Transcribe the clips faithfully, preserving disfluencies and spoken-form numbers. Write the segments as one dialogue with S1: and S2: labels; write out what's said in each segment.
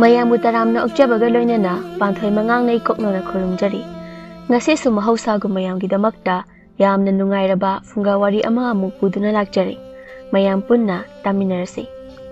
S1: Mayamu taramna okjabaga loinana panthoi mangangnei koknona khurumjari ngasi su mahausagu mayamgi damakta yamna nungairaba funga wari ama amuk puduna lakjari mayam punna taminarasi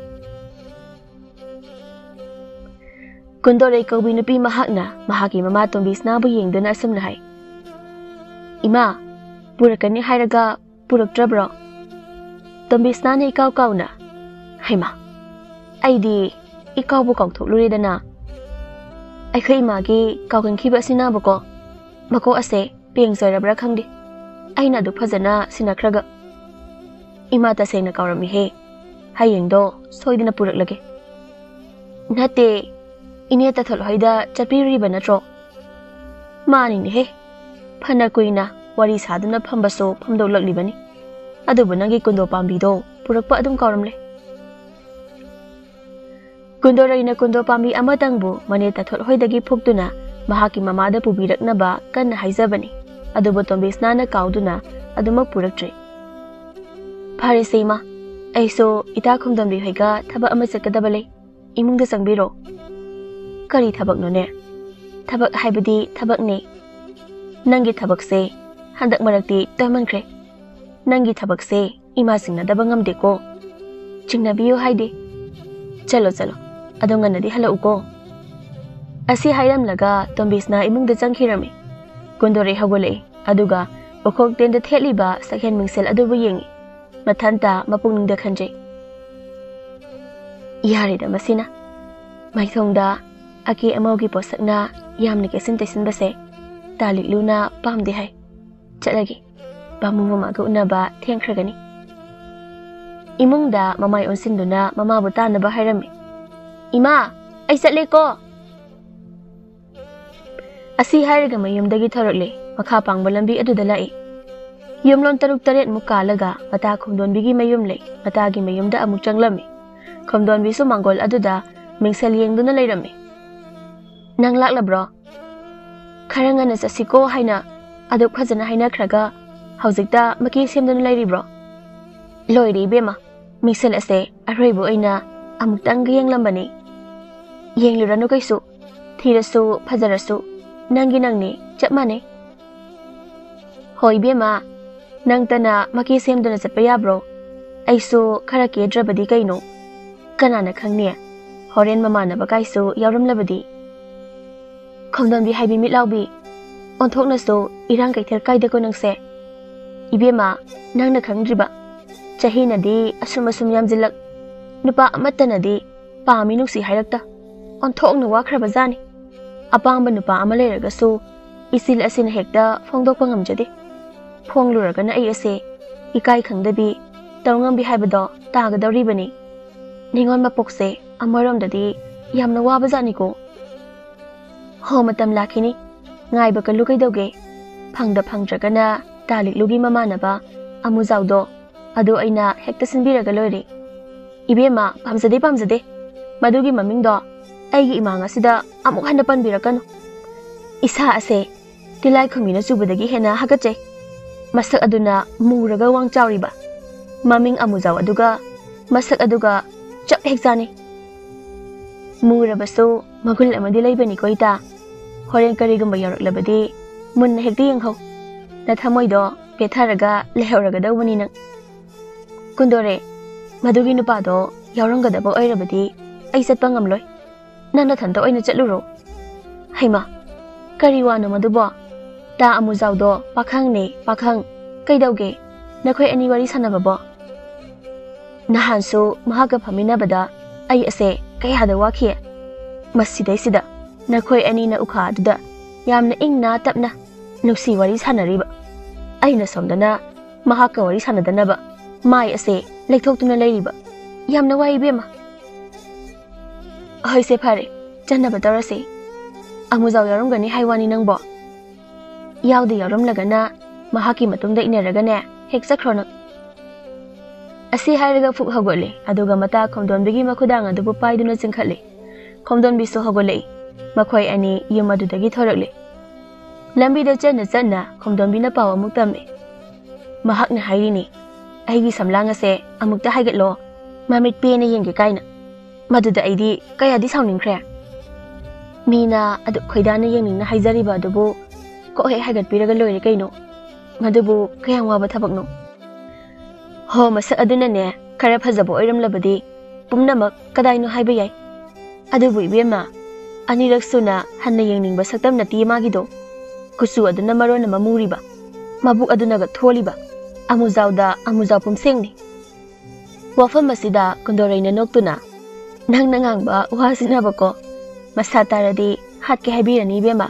S1: Kundorei kaubi nupi mahakna mahaki mama tombi snabu yengduna asumna hai Ima purakani hairaga puraktrabro tombi snane ikaw kauna haima aidi ikaw bu kong thukluridana ai khai magi kawkan khiba asina bako mako ase peng soirabra khangdi aina du phajana sinakhraga ima ta sengna kawrami he hayengdo soidina puraklage nate ine ta thol hoida chapiri banatro mani ni he phana kuina wari saduna phambaso phamdo laklibani adubu nangi kundo pambido purakpa adum kawramle Kundoraina kundo pambi amatangbu maneta thol hoidagi phukduna mahaki mamada pubiraknaba kanna haizabani adubu tombi snana kauduna adumak puraktre Phare seima aiso ita khumdambi hoiga thaba ama sakadabale imungda sangbiro Kari thabak none thabak haibadi thabak ne nangi thabak se handak marakti toymankre nangi thabak se ima singna dabangam deko chingna biyo haide chalo chalo adonga nadi hala uko asi hairam laga tombisna imungda changkhirami kundore hagole aduga okhok tenda theliba sakhen mingsel adubu yengi mathanta mapungningda khanje yari da masina maithongda aki amaugi posakna yamne kesin tesin base talik luna pamdi hai chalagi bamu mama ga unaba thengkhragani imungda mamai onsinduna mama bu tanaba hairami Ima, ay satle ko. Asi hairaga mayumdagi tharokle, makha pangba lambi aduda lai. Yumlon taruk taret mukalaga, mata khumdon bigi mayumle, matagi mayumda amuk changlami. Khumdon bisu mangol aduda, mingsel yengduna lairami. Nang lakla bro. Karangana sa siko haina, aduk khazana haina kraga, hauzikta maki semduna lairi bro. Loiri bema, mingsel ase, arroibu aina, amuk tangga yang lambani. Yeng luranu kaisu thirasu phajarasu nangi nangni chapmane hoi bema nangtana maki semdana chapaya bro aisu khara ke drabadi kaino kanana khangni horen mamana bakaisu yawramlabadi khomdon bi haibi mitlawbi onthokna so irang kaithar kaida ko nangse ibema nangna khangdriba chahina di asumasum yamjilak nupa amatana di pami nuksi hairakta On thok na wakraba zani. Apang nupa amale raga so isil asin hekta fongdok pangam jadi. Phong luraga na ay ase ikai khangdabi tawngam bi haibado tagadawri bani. Ningon mapokse amarom dadi yamna waba zani ko. Ho matam lakini ngai ba kalu kay dawge phangda phangdraga na talik lugi mamana ba amuzawdo ado aina hekta sinbiraga loire. Ibema pamzade pamzade madugi mamingdo Aigi imanga sida amuk handa panbirakano. Isa ase tilai khumina chubadagi hena hagache. Masak aduna muraga wang chawriba. Maming amuzaw aduga masak aduga chap hekjani. Murabaso magul amadi laibani ko ita. Horen karigamba yaraklabadi munna hekti yengho. Na thamoido petharaga lehawraga dawbani nang. Kundore madugi nupado yawrangadaba oirabadi ai satpa ngamloi. Nana thanta oina chatluro haima kariwana madubo ta amuzawdo pakhang ne pakhang kaidawge nakhoi ani wari sanababo nahansu mahaga phamina bada ai ase kayada wakhi masidai sida nakhoi ani na ukha duda yamna ingna tapna nusi wari sanariba aina somdana mahaka wari sanadanaba mai ase lekthokuna leiriba yamna wai bema Hoi se phare janna batarase amuzaw yarumgani haiwani nangbo yawdi yarum lagana mahaki matungda inaragane hek sakhrona asi hairaga fuk hagole aduga mata khomdon bigi makhudang adubu paiduna chingkhale khomdon bisu hagole makhoi ani yumadudagi thorakle lambi da channa channa khomdon bina pawa muktame mahakna hairini aigi samlanga se amukta haigatlo mamit pe na yenge kaina Maduda aidi kaya di sounding kre Meena अदु खोइदाना येंगनिंगना हाइजरिबा अदुबु को हे हागत पिरगा लोइरे कइनो मदुबु कयां वाबा थबकनो हो मसा अदुनने खरा फजबो ओइरमलबदि पुमनमक कदाइनो हाइबा याय अदुबु इबेमा अनिरक सुना हन्ना येंगनिंगबा सक्तम नति मागिदो कुसु अदुना मरोना ममुरिबा मबुक अदुनागा थोलिबा अमुजाउदा अमुजाउ पुमसेंगनि वाफम असिदा कुंदोरैना नोक्तुना नंग नंगांगबा वासिनाबको मसा तारदी हाटके हाइबिरनी बेमा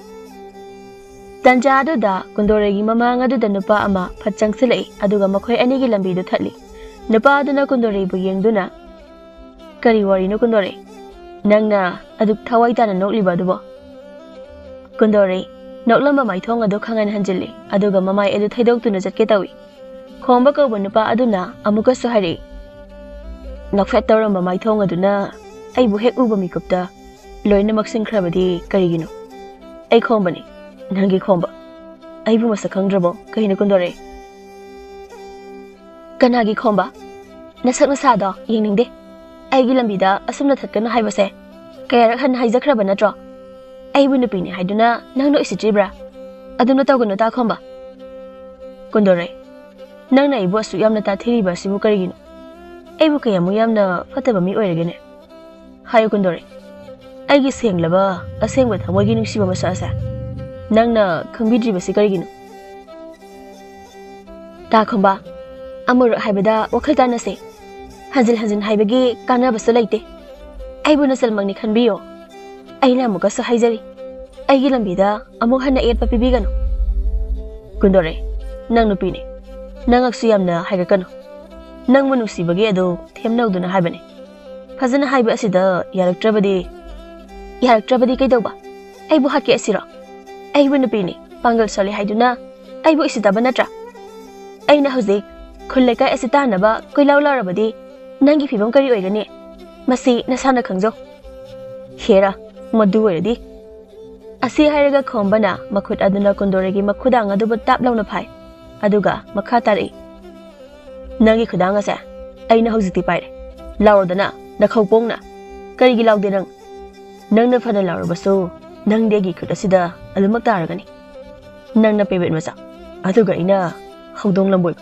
S1: तंजा अदुदा कुंदोरैगी ममांग अदुदा नुपा अमा फचंगसिलै अदुगा मखोय अनिगी लंबीदु थटली नुपा अदुना कुंदोरैबु येंगदुना करी वरिनो कुंदोरै नंगना अदुक थवाई ताना नोक्लिबा अदुबो कुंदोरै नोक्लंबा माइथोंग अदु खंगन हंजिल्ली अदुगा ममाय अदु थैदोक्तुना जटके तवी खोंबा कौबा नुपा अदुना अमुकसु हरि नफेट तौरंबा माइथोंग अदुना अइबु हेक उबा मिकुप्ता लोइना मक्सिंख्रबदि करिगिनो अइ खोंबनी नंगी खोंबा अइबु मसा खंग्रबो कहिनो कुंदोरै कनागी खोंबा नसक नसादो येंगनिंगदे अइगी लंबीदा असुमना थतकना हाइबसे कयारक हन हाइजख्रबा नत्रो अइबु नुपीने हाइदुना नंगनो इसित्रिब्रा अदुना तौगनो ता खोंबा कुंदोरै नंगना अइबु असु यामना ताथिरिबा सिबु करिगिनो अइबु कयामु यामना फतबा मी ओइरगेने हायो कुंदोरै अइगी सेंगलबा असेंगबा थमोइगी नुसिबा मसासा नंगना खंबिद्रिबसि करिगिनो ता खोंबा अमुर हाइबदा वखल तानसे हजिल हजिन हाइबगी कानाबसु लैते अइबु नसलमंगनि खनबियो अइना मुकसु हाइजरी अइगी लंबीदा अमुक हन्ना एटपा पिबिगनो कुंदोरै नंग नुपीने नंगक्सु यामना हाइगकनो नंग मनुसिबगी अदो थेमनौदुना हाइबने फजना हाइबा असिदा यारक्त्रबदी यारक्त्रबदी कैदौबा अइबु हाके असिरो अइबु नुपीने पांगल सले हाइदुना अइबु इसिताबा नत्रा अइना हौजिक खुल्लेका असितानबा कोइलाउ लारबदी नंगी फिबम करी ओइगने मसी नसाना खंजो हेरा मदु ओइरदी असी हाइरगा खोंबना मखुत अदुना कुंदोरगी मखुदांग अदुबु ताप लौना फाइ अदुगा मखा तारई नंगी खुदांग असे अइना हौजिति पाइरे लाउरदना नखौ पोंगना करिगी लाउदे नंग नंगना फना लाउरबसु नंगदेगी खुद असिदा अदुमक तारगनी नंगना पेबेट मसा अदुगा इना हौदोंग लंबोय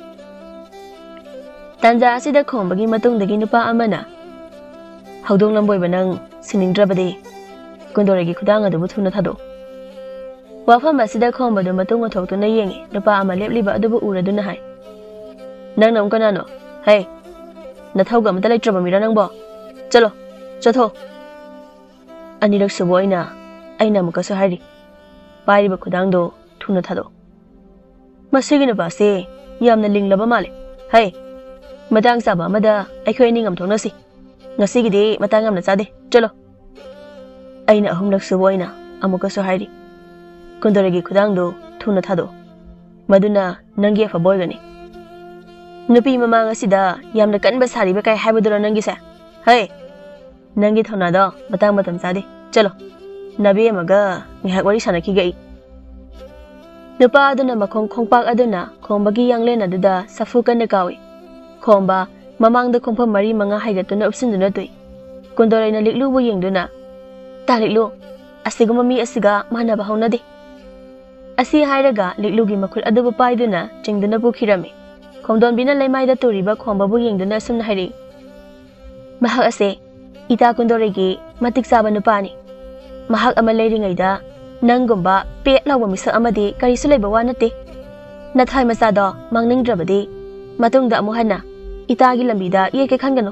S1: तंजा असिदा खोंबगी मतुंगदगी नुपा अमना हौदोंग लंबोयबा नंग सिनिंद्रबदे कुंदोरगी खुदांग अदुबु थुना थादो वाफम असिदा खोंबदु मतुंग थोक्तुना येंगे नुपा अमा लेपलिबा अदुबु उरदुना हाय नंग नम कनानो हे नथौगा मता लेट्रबा मिरा नंगबो चलो चथो अनिरक सुबोइना अइना मुकसु हाइरि पाइरिबा खुदांगदो थुना थादो मसिगी नुपासे यामना लिंगलबा माले हे मतंग चाबा अमदा अखोय निंगम थोंनसी ngasiगidi matang amna chade chalo aina ahumlak suboina amuka so hairi kundoregi khudangdo thuna thado maduna nangi fa boygani nupi mama ngasida yamna kanba sari ba kai haibudura nangi sa hey nangi thona do matang matam chade chalo nabi amaga ngihak wari sanaki gai nupa aduna makhong khongpak aduna khombagi yanglen aduda safu kan kawi khomba mamang da khongpam mari manga haigatuna upsinduna tui kundoraina liklubu yengduna taliklu asiguma mi asiga manaba haunade asi hairaga liklugi makhul adubu paiduna chingduna bukhirami khomdon bina laimai da turiba khomba bu yengduna sumna hairi mahak ase ita kundoregi matik saba nupani mahak ama leiringai da nanggumba pe lawa misa amadi karisu leiba wanate nathai masada mangningdrabadi matungda amuhanna इतागी लंबीदा ये के खंगनो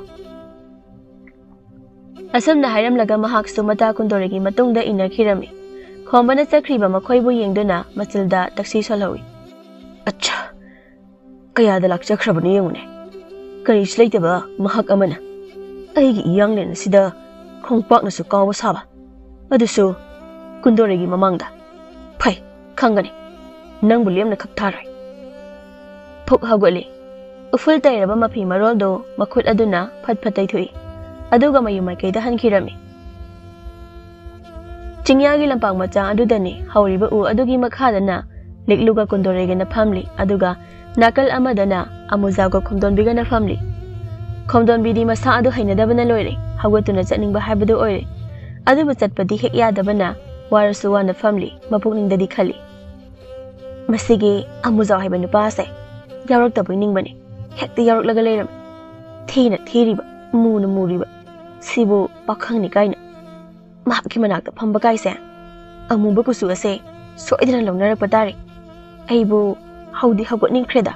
S1: असमना हाइरम लगा महाक Sumta कुंदोरेगी मतुंगदा इनखिरमी खोंबना चखरिबा मखोइबु येंगदुना मचिलदा taxi सलौई अच्छा कयादा लाकचखरबने येंगुने करिस लेतबा महाक अमना अइगी इयांगलेन सिदा खोंगपाकनसु कावबा साबा अदुसु कुंदोरेगी ममांगदा फै खंगने नंगबु Lemna खक्थारय फुक हगोले उफुल तैरबा मफी मरोलदो मखुत अदुना फट फटै थुई अदुगा मयुमै कैदा हनखिरमी चिंग्यागी लंपांग मचा अदुदनी हौरिबा उ अदुगी मखादना लिकलुगा कुंदोरेगना फैमिली अदुगा नाकल अमदना अमुजागो खोमदोनबिगना फैमिली खोमदोनबिदी मसा अदु हैनदबना लोइरे हगतुना चनिंगबा हाइबदु ओइरे ꯑꯗꯨꯕꯨ ꯆꯠꯄꯗꯤ ꯍꯦꯛ ꯌꯥꯗꯕꯅ ꯋꯥꯔꯁꯨ ꯋꯥꯅ ꯐꯝꯂꯤ ꯃꯄꯨꯛꯅꯤꯡꯗꯗꯤ ꯈꯜꯂꯤ ꯃꯁꯤꯒꯤ ꯑꯃꯨꯖꯥꯎ ꯍꯥꯏꯕ ꯅꯨꯄꯥꯁꯦ ꯌꯥꯎꯔꯛꯇꯕꯣꯏ ꯅꯤꯡꯕꯅꯤ ꯍꯦꯛꯇ ꯌꯥꯎꯔꯛꯂꯒ ꯂꯩꯔꯝꯃꯤ ꯊꯤꯅ ꯊꯤꯔꯤꯕ ꯃꯨꯅ ꯃꯨꯔꯤꯕ ꯁꯤꯕꯨ ꯄꯥꯈꯪꯅꯤ ꯀꯥꯏꯅ ꯃꯍꯥꯛꯀꯤ ꯃꯅꯥꯛꯇ ꯐꯝꯕ ꯀꯥꯏꯁꯦ ꯑꯃꯨꯕ ꯀꯨꯆꯨ ꯑꯁꯦ ꯁꯣꯏꯗꯅ ꯂꯧꯅꯔꯛꯄ ꯇꯥꯔꯦ ꯑꯩꯕꯨ ꯍꯧꯗꯤ ꯍꯧꯒꯠꯅꯤꯡꯈ꯭ꯔꯦꯗ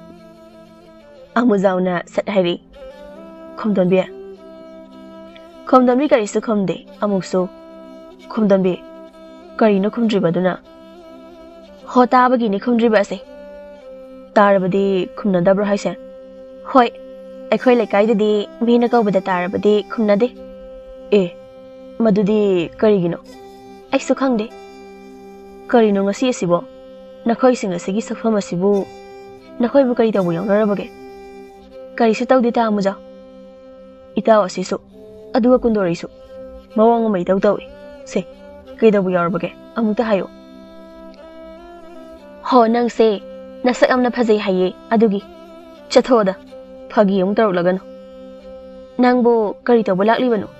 S1: ꯑꯃꯨꯖꯥꯎꯅ ꯁꯠ ꯍꯥꯏꯔꯤ ꯈꯣꯝꯗꯣꯟꯕꯤ ꯈꯣꯝꯗꯣꯟꯕꯤ ꯀꯔꯤꯁꯨ ꯈꯨꯝꯗꯦ ꯑꯃꯨꯛꯁꯨ ꯈꯣꯝꯗꯣꯟꯕꯤ ꯀꯔꯤꯅꯣ ꯈꯨꯝꯗ꯭ꯔꯤꯕꯗꯨꯅ ꯍꯣ ꯇꯥꯕꯒꯤꯅꯤ ꯈꯨꯝꯗ꯭ꯔꯤꯕ ꯑꯁꯦ ꯇꯥꯔꯕꯗꯤ ꯈꯨꯝꯅꯗꯕ꯭ꯔꯣ ꯍꯥꯏꯁꯦ ꯍꯣꯏ ꯑꯩꯈꯣꯏ ꯂꯩꯀꯥꯏꯗꯗꯤ ꯃꯤꯅ ꯀꯧꯕꯗ ꯇꯥꯔꯕꯗꯤ ꯈꯨꯝꯅꯗꯦ ꯑꯦ ꯃꯗꯨꯗꯤ ꯀꯔꯤꯒꯤꯅꯣ ꯑꯩꯁꯨ ꯈꯪꯗꯦ ꯀꯔꯤꯅꯣ ꯉꯁꯤ ꯑꯁꯤꯕꯣ ꯅꯈꯣꯏꯁꯤꯡ ꯑꯁꯤꯒꯤ ꯁꯛꯐꯝ ꯑꯁꯤꯕꯨ ꯅꯈꯣꯏꯕꯨ ꯀꯔꯤ ꯇꯧꯕ ꯌꯥꯎꯅꯔꯕꯒꯦ ꯀꯔꯤꯁꯨ ꯇꯧꯗꯦ ꯇꯥ ꯑꯃꯨꯖꯥꯎ ꯏꯇꯥꯎ ꯑꯁꯤꯁꯨ ꯑꯗꯨꯒ ꯀꯨꯟꯗꯣꯔꯤꯁꯨ ꯃꯑꯣꯡ ꯑꯃ ꯏꯇꯧ ꯇꯧꯏ ꯁꯦ ꯀꯩꯗꯧꯕ ꯌꯥꯎꯔꯕꯒꯦ ꯑꯃꯨꯛꯇ ꯍꯥꯏꯌꯣ ꯍꯣ ꯅꯪꯁꯦ ꯅꯁꯛ ꯌꯥꯝꯅ ꯐꯖꯩ ꯍꯥꯏꯌꯦ ꯑꯗꯨꯒꯤ ꯆꯠꯊꯣꯛꯑꯣꯗ ꯐꯥꯒꯤ ꯑꯃꯨꯛ ꯇꯧꯔꯛꯂꯒꯅꯨ ꯅꯪꯕꯨ ꯀꯔꯤ ꯇꯧꯕ ꯂꯥꯛꯂꯤꯕꯅꯣ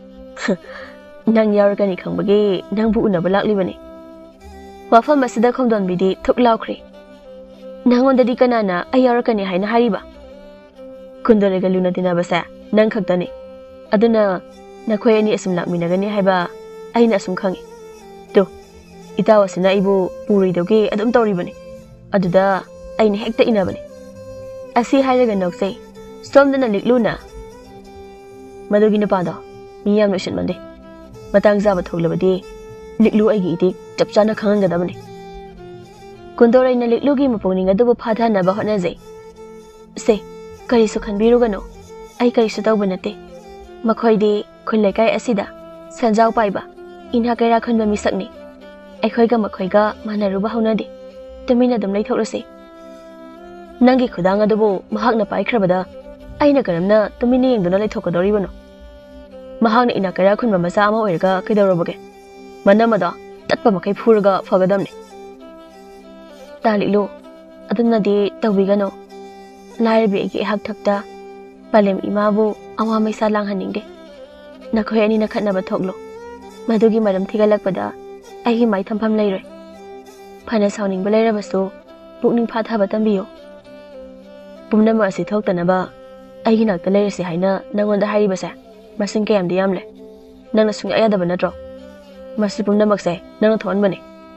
S1: ꯅꯪ ꯌꯥꯎꯔꯛꯀꯅꯤ ꯈꯪꯕꯒꯤ ꯅꯪꯕꯨ ꯎꯅꯕ ꯂꯥꯛꯂꯤꯕꯅꯤ ꯋꯥꯐꯝ ꯑꯁꯤꯗ ꯈꯣꯝꯗꯣꯟꯕꯤꯗꯤ ꯊꯨꯛ ꯂꯥꯎꯈ꯭ꯔꯦ ꯅꯪꯉꯣꯟꯗꯗꯤ ꯀꯅꯥꯅ ꯑꯩ ꯌꯥꯎꯔꯛꯀꯅꯤ ꯍꯥꯏꯅ ꯍꯥꯏꯔꯤꯕ ꯀꯨꯟꯗꯣꯔꯤꯒ ꯂꯨꯅ ꯇꯤꯟꯅꯕꯁꯦ ꯅꯪ ꯈꯛꯇꯅꯤ ꯑꯗꯨꯅ ꯅꯈꯣꯏ ꯑꯅꯤ ꯑꯁꯨꯝ ꯂꯥꯛꯃꯤꯟꯅꯒꯅꯤ ꯍꯥꯏꯕ ꯑꯩꯅ ꯑꯁꯨꯝ ꯈꯪꯉꯤ ꯇꯨ ꯏꯇꯥꯎ ꯑꯁꯤꯅ ꯑꯩꯕꯨ ꯄꯨꯔꯣꯏꯗꯧꯒꯤ ꯑꯗꯨꯝ ꯇꯧꯔꯤꯕꯅꯤ ꯑꯗꯨꯗ ꯑꯩꯅ ꯍꯦꯛꯇ ꯏꯟꯅꯕꯅꯤ ꯑꯁꯤ ꯍꯥꯏꯔꯒ ꯅꯣꯛꯆꯩ ꯁꯣꯝꯗꯅ ꯂꯤꯛꯂꯨꯅ ꯃꯗꯨꯒꯤ ꯅꯨꯄꯥꯗꯣ ꯃꯤ ꯌꯥꯝ ꯂꯣꯏꯁꯤꯟꯃꯟꯗꯦ ꯃꯇꯥꯡ ꯆꯥꯕ ꯊꯣꯛꯂꯕꯗꯤ ꯂꯤꯛꯂꯨ ꯑꯩꯒꯤ ꯏꯇꯤꯛ ꯆꯞ ꯆꯥꯅ ꯈꯪꯍꯟꯒꯗꯕꯅꯤ ꯀꯨꯟꯗꯣꯔꯩꯅ ꯂꯤꯛꯂꯨꯒꯤ ꯃꯄꯨꯛꯅꯤꯡ ꯑꯗꯨꯕꯨ ꯐꯥꯊꯅꯕ ꯍꯣꯠꯅꯖꯩ ꯁꯦ ꯀꯔꯤꯁꯨ ꯈꯟꯕꯤꯔꯨꯒꯅꯨ ꯑꯩ ꯀꯔꯤꯁꯨ ꯇꯧꯕ ꯅꯠꯇꯦ ꯃꯈꯣꯏꯗꯤ ꯈꯨꯜ ꯂꯩꯀꯥꯏ ꯑꯁꯤꯗ ꯁꯦꯟꯖꯥꯎ ꯄꯥꯏꯕ ꯏꯅꯥ ꯀꯩꯔꯥ ꯈꯨꯟꯕ ꯃꯤꯁꯛꯅꯤ ꯑꯩꯈꯣꯏꯒ ꯃꯈꯣꯏꯒ ꯃꯥꯟꯅꯔꯨꯕ ꯍꯧꯅꯗꯦ ꯇꯨꯃꯤꯟꯅ ꯑꯗꯨꯝ ꯂꯩꯊꯣꯛꯂꯁꯤ ꯅꯪꯒꯤ ꯈꯨꯗꯥꯡ ꯑꯗꯨꯕꯨ ꯃꯍꯥꯛꯅ ꯄꯥꯏꯈ꯭ꯔꯕꯗ ꯑꯩꯅ ꯀꯔꯝꯅ ꯇꯨꯃꯤꯟꯅ ꯌꯦꯡꯗꯨꯅ ꯂꯩꯊꯣꯛꯀꯗꯧꯔꯤꯕꯅꯣ ꯃꯍꯥꯛꯅ ꯏꯅꯥ ꯀꯩꯔꯥ ꯈꯨꯟꯕ ꯃꯆꯥ ꯑꯃ ꯑꯣꯏꯔꯒ ꯀꯩꯗꯧꯔꯕꯒꯦ ꯃꯅꯝ ꯑꯗꯣ ꯇꯠꯄ ꯃꯈꯩ ꯐꯨꯔꯒ ꯐꯒꯗꯕꯅꯤ ꯇꯥꯂꯤꯛꯂꯨ ꯑꯗꯨꯅꯗꯤ ꯇꯧꯕꯤꯒꯅꯨ ꯂꯥꯏꯔꯕꯤ ꯑꯩꯒꯤ ꯑꯩꯍꯥꯛ ꯊꯛꯇ ꯄꯂꯦꯝ ꯏꯃꯥꯕꯨ ꯑꯋꯥ ꯃꯩꯁꯥ ꯂꯥꯡꯍꯟꯅꯤꯡꯗꯦ ꯅꯈꯣꯏ ꯑꯅꯤꯅ ꯈꯠꯅꯕ ꯊꯣꯛꯂꯣ ꯃꯗꯨꯒꯤ ꯃꯔꯝ ꯊꯤꯒꯠꯂꯛꯄꯗ ꯑꯩꯒꯤ ꯃꯥꯏ ꯊꯝꯐꯝ ꯂꯩꯔꯣꯏ ꯐꯅ ꯁꯥꯎꯅꯤꯡꯕ ꯂꯩꯔꯕꯁꯨ ꯄꯨꯛꯅꯤꯡ ꯐꯥꯊꯕ ꯇꯝꯕꯤꯌꯨ ꯄꯨꯝꯅꯃꯛ ꯑꯁꯤ ꯊꯣꯛꯇꯅꯕ ꯑꯩꯒꯤ ꯅꯥꯛꯇ ꯂꯩꯔꯁꯤ ꯍꯥꯏꯅ ꯅꯪꯉꯣꯟꯗ ꯍꯥꯏꯔꯤꯕꯁꯦ ꯃꯁꯤꯡ ꯀꯌꯥꯝꯗꯤ ꯌꯥꯝꯂꯦ ꯅꯪꯅ ꯁꯨꯡꯌꯥ ꯌꯥꯗꯕ ꯅꯠꯇ꯭ꯔꯣ ꯃꯁꯤ ꯄꯨꯝꯅꯃꯛꯁꯦ ꯅꯪꯅ ꯊꯣꯛꯍꯟꯕꯅꯤ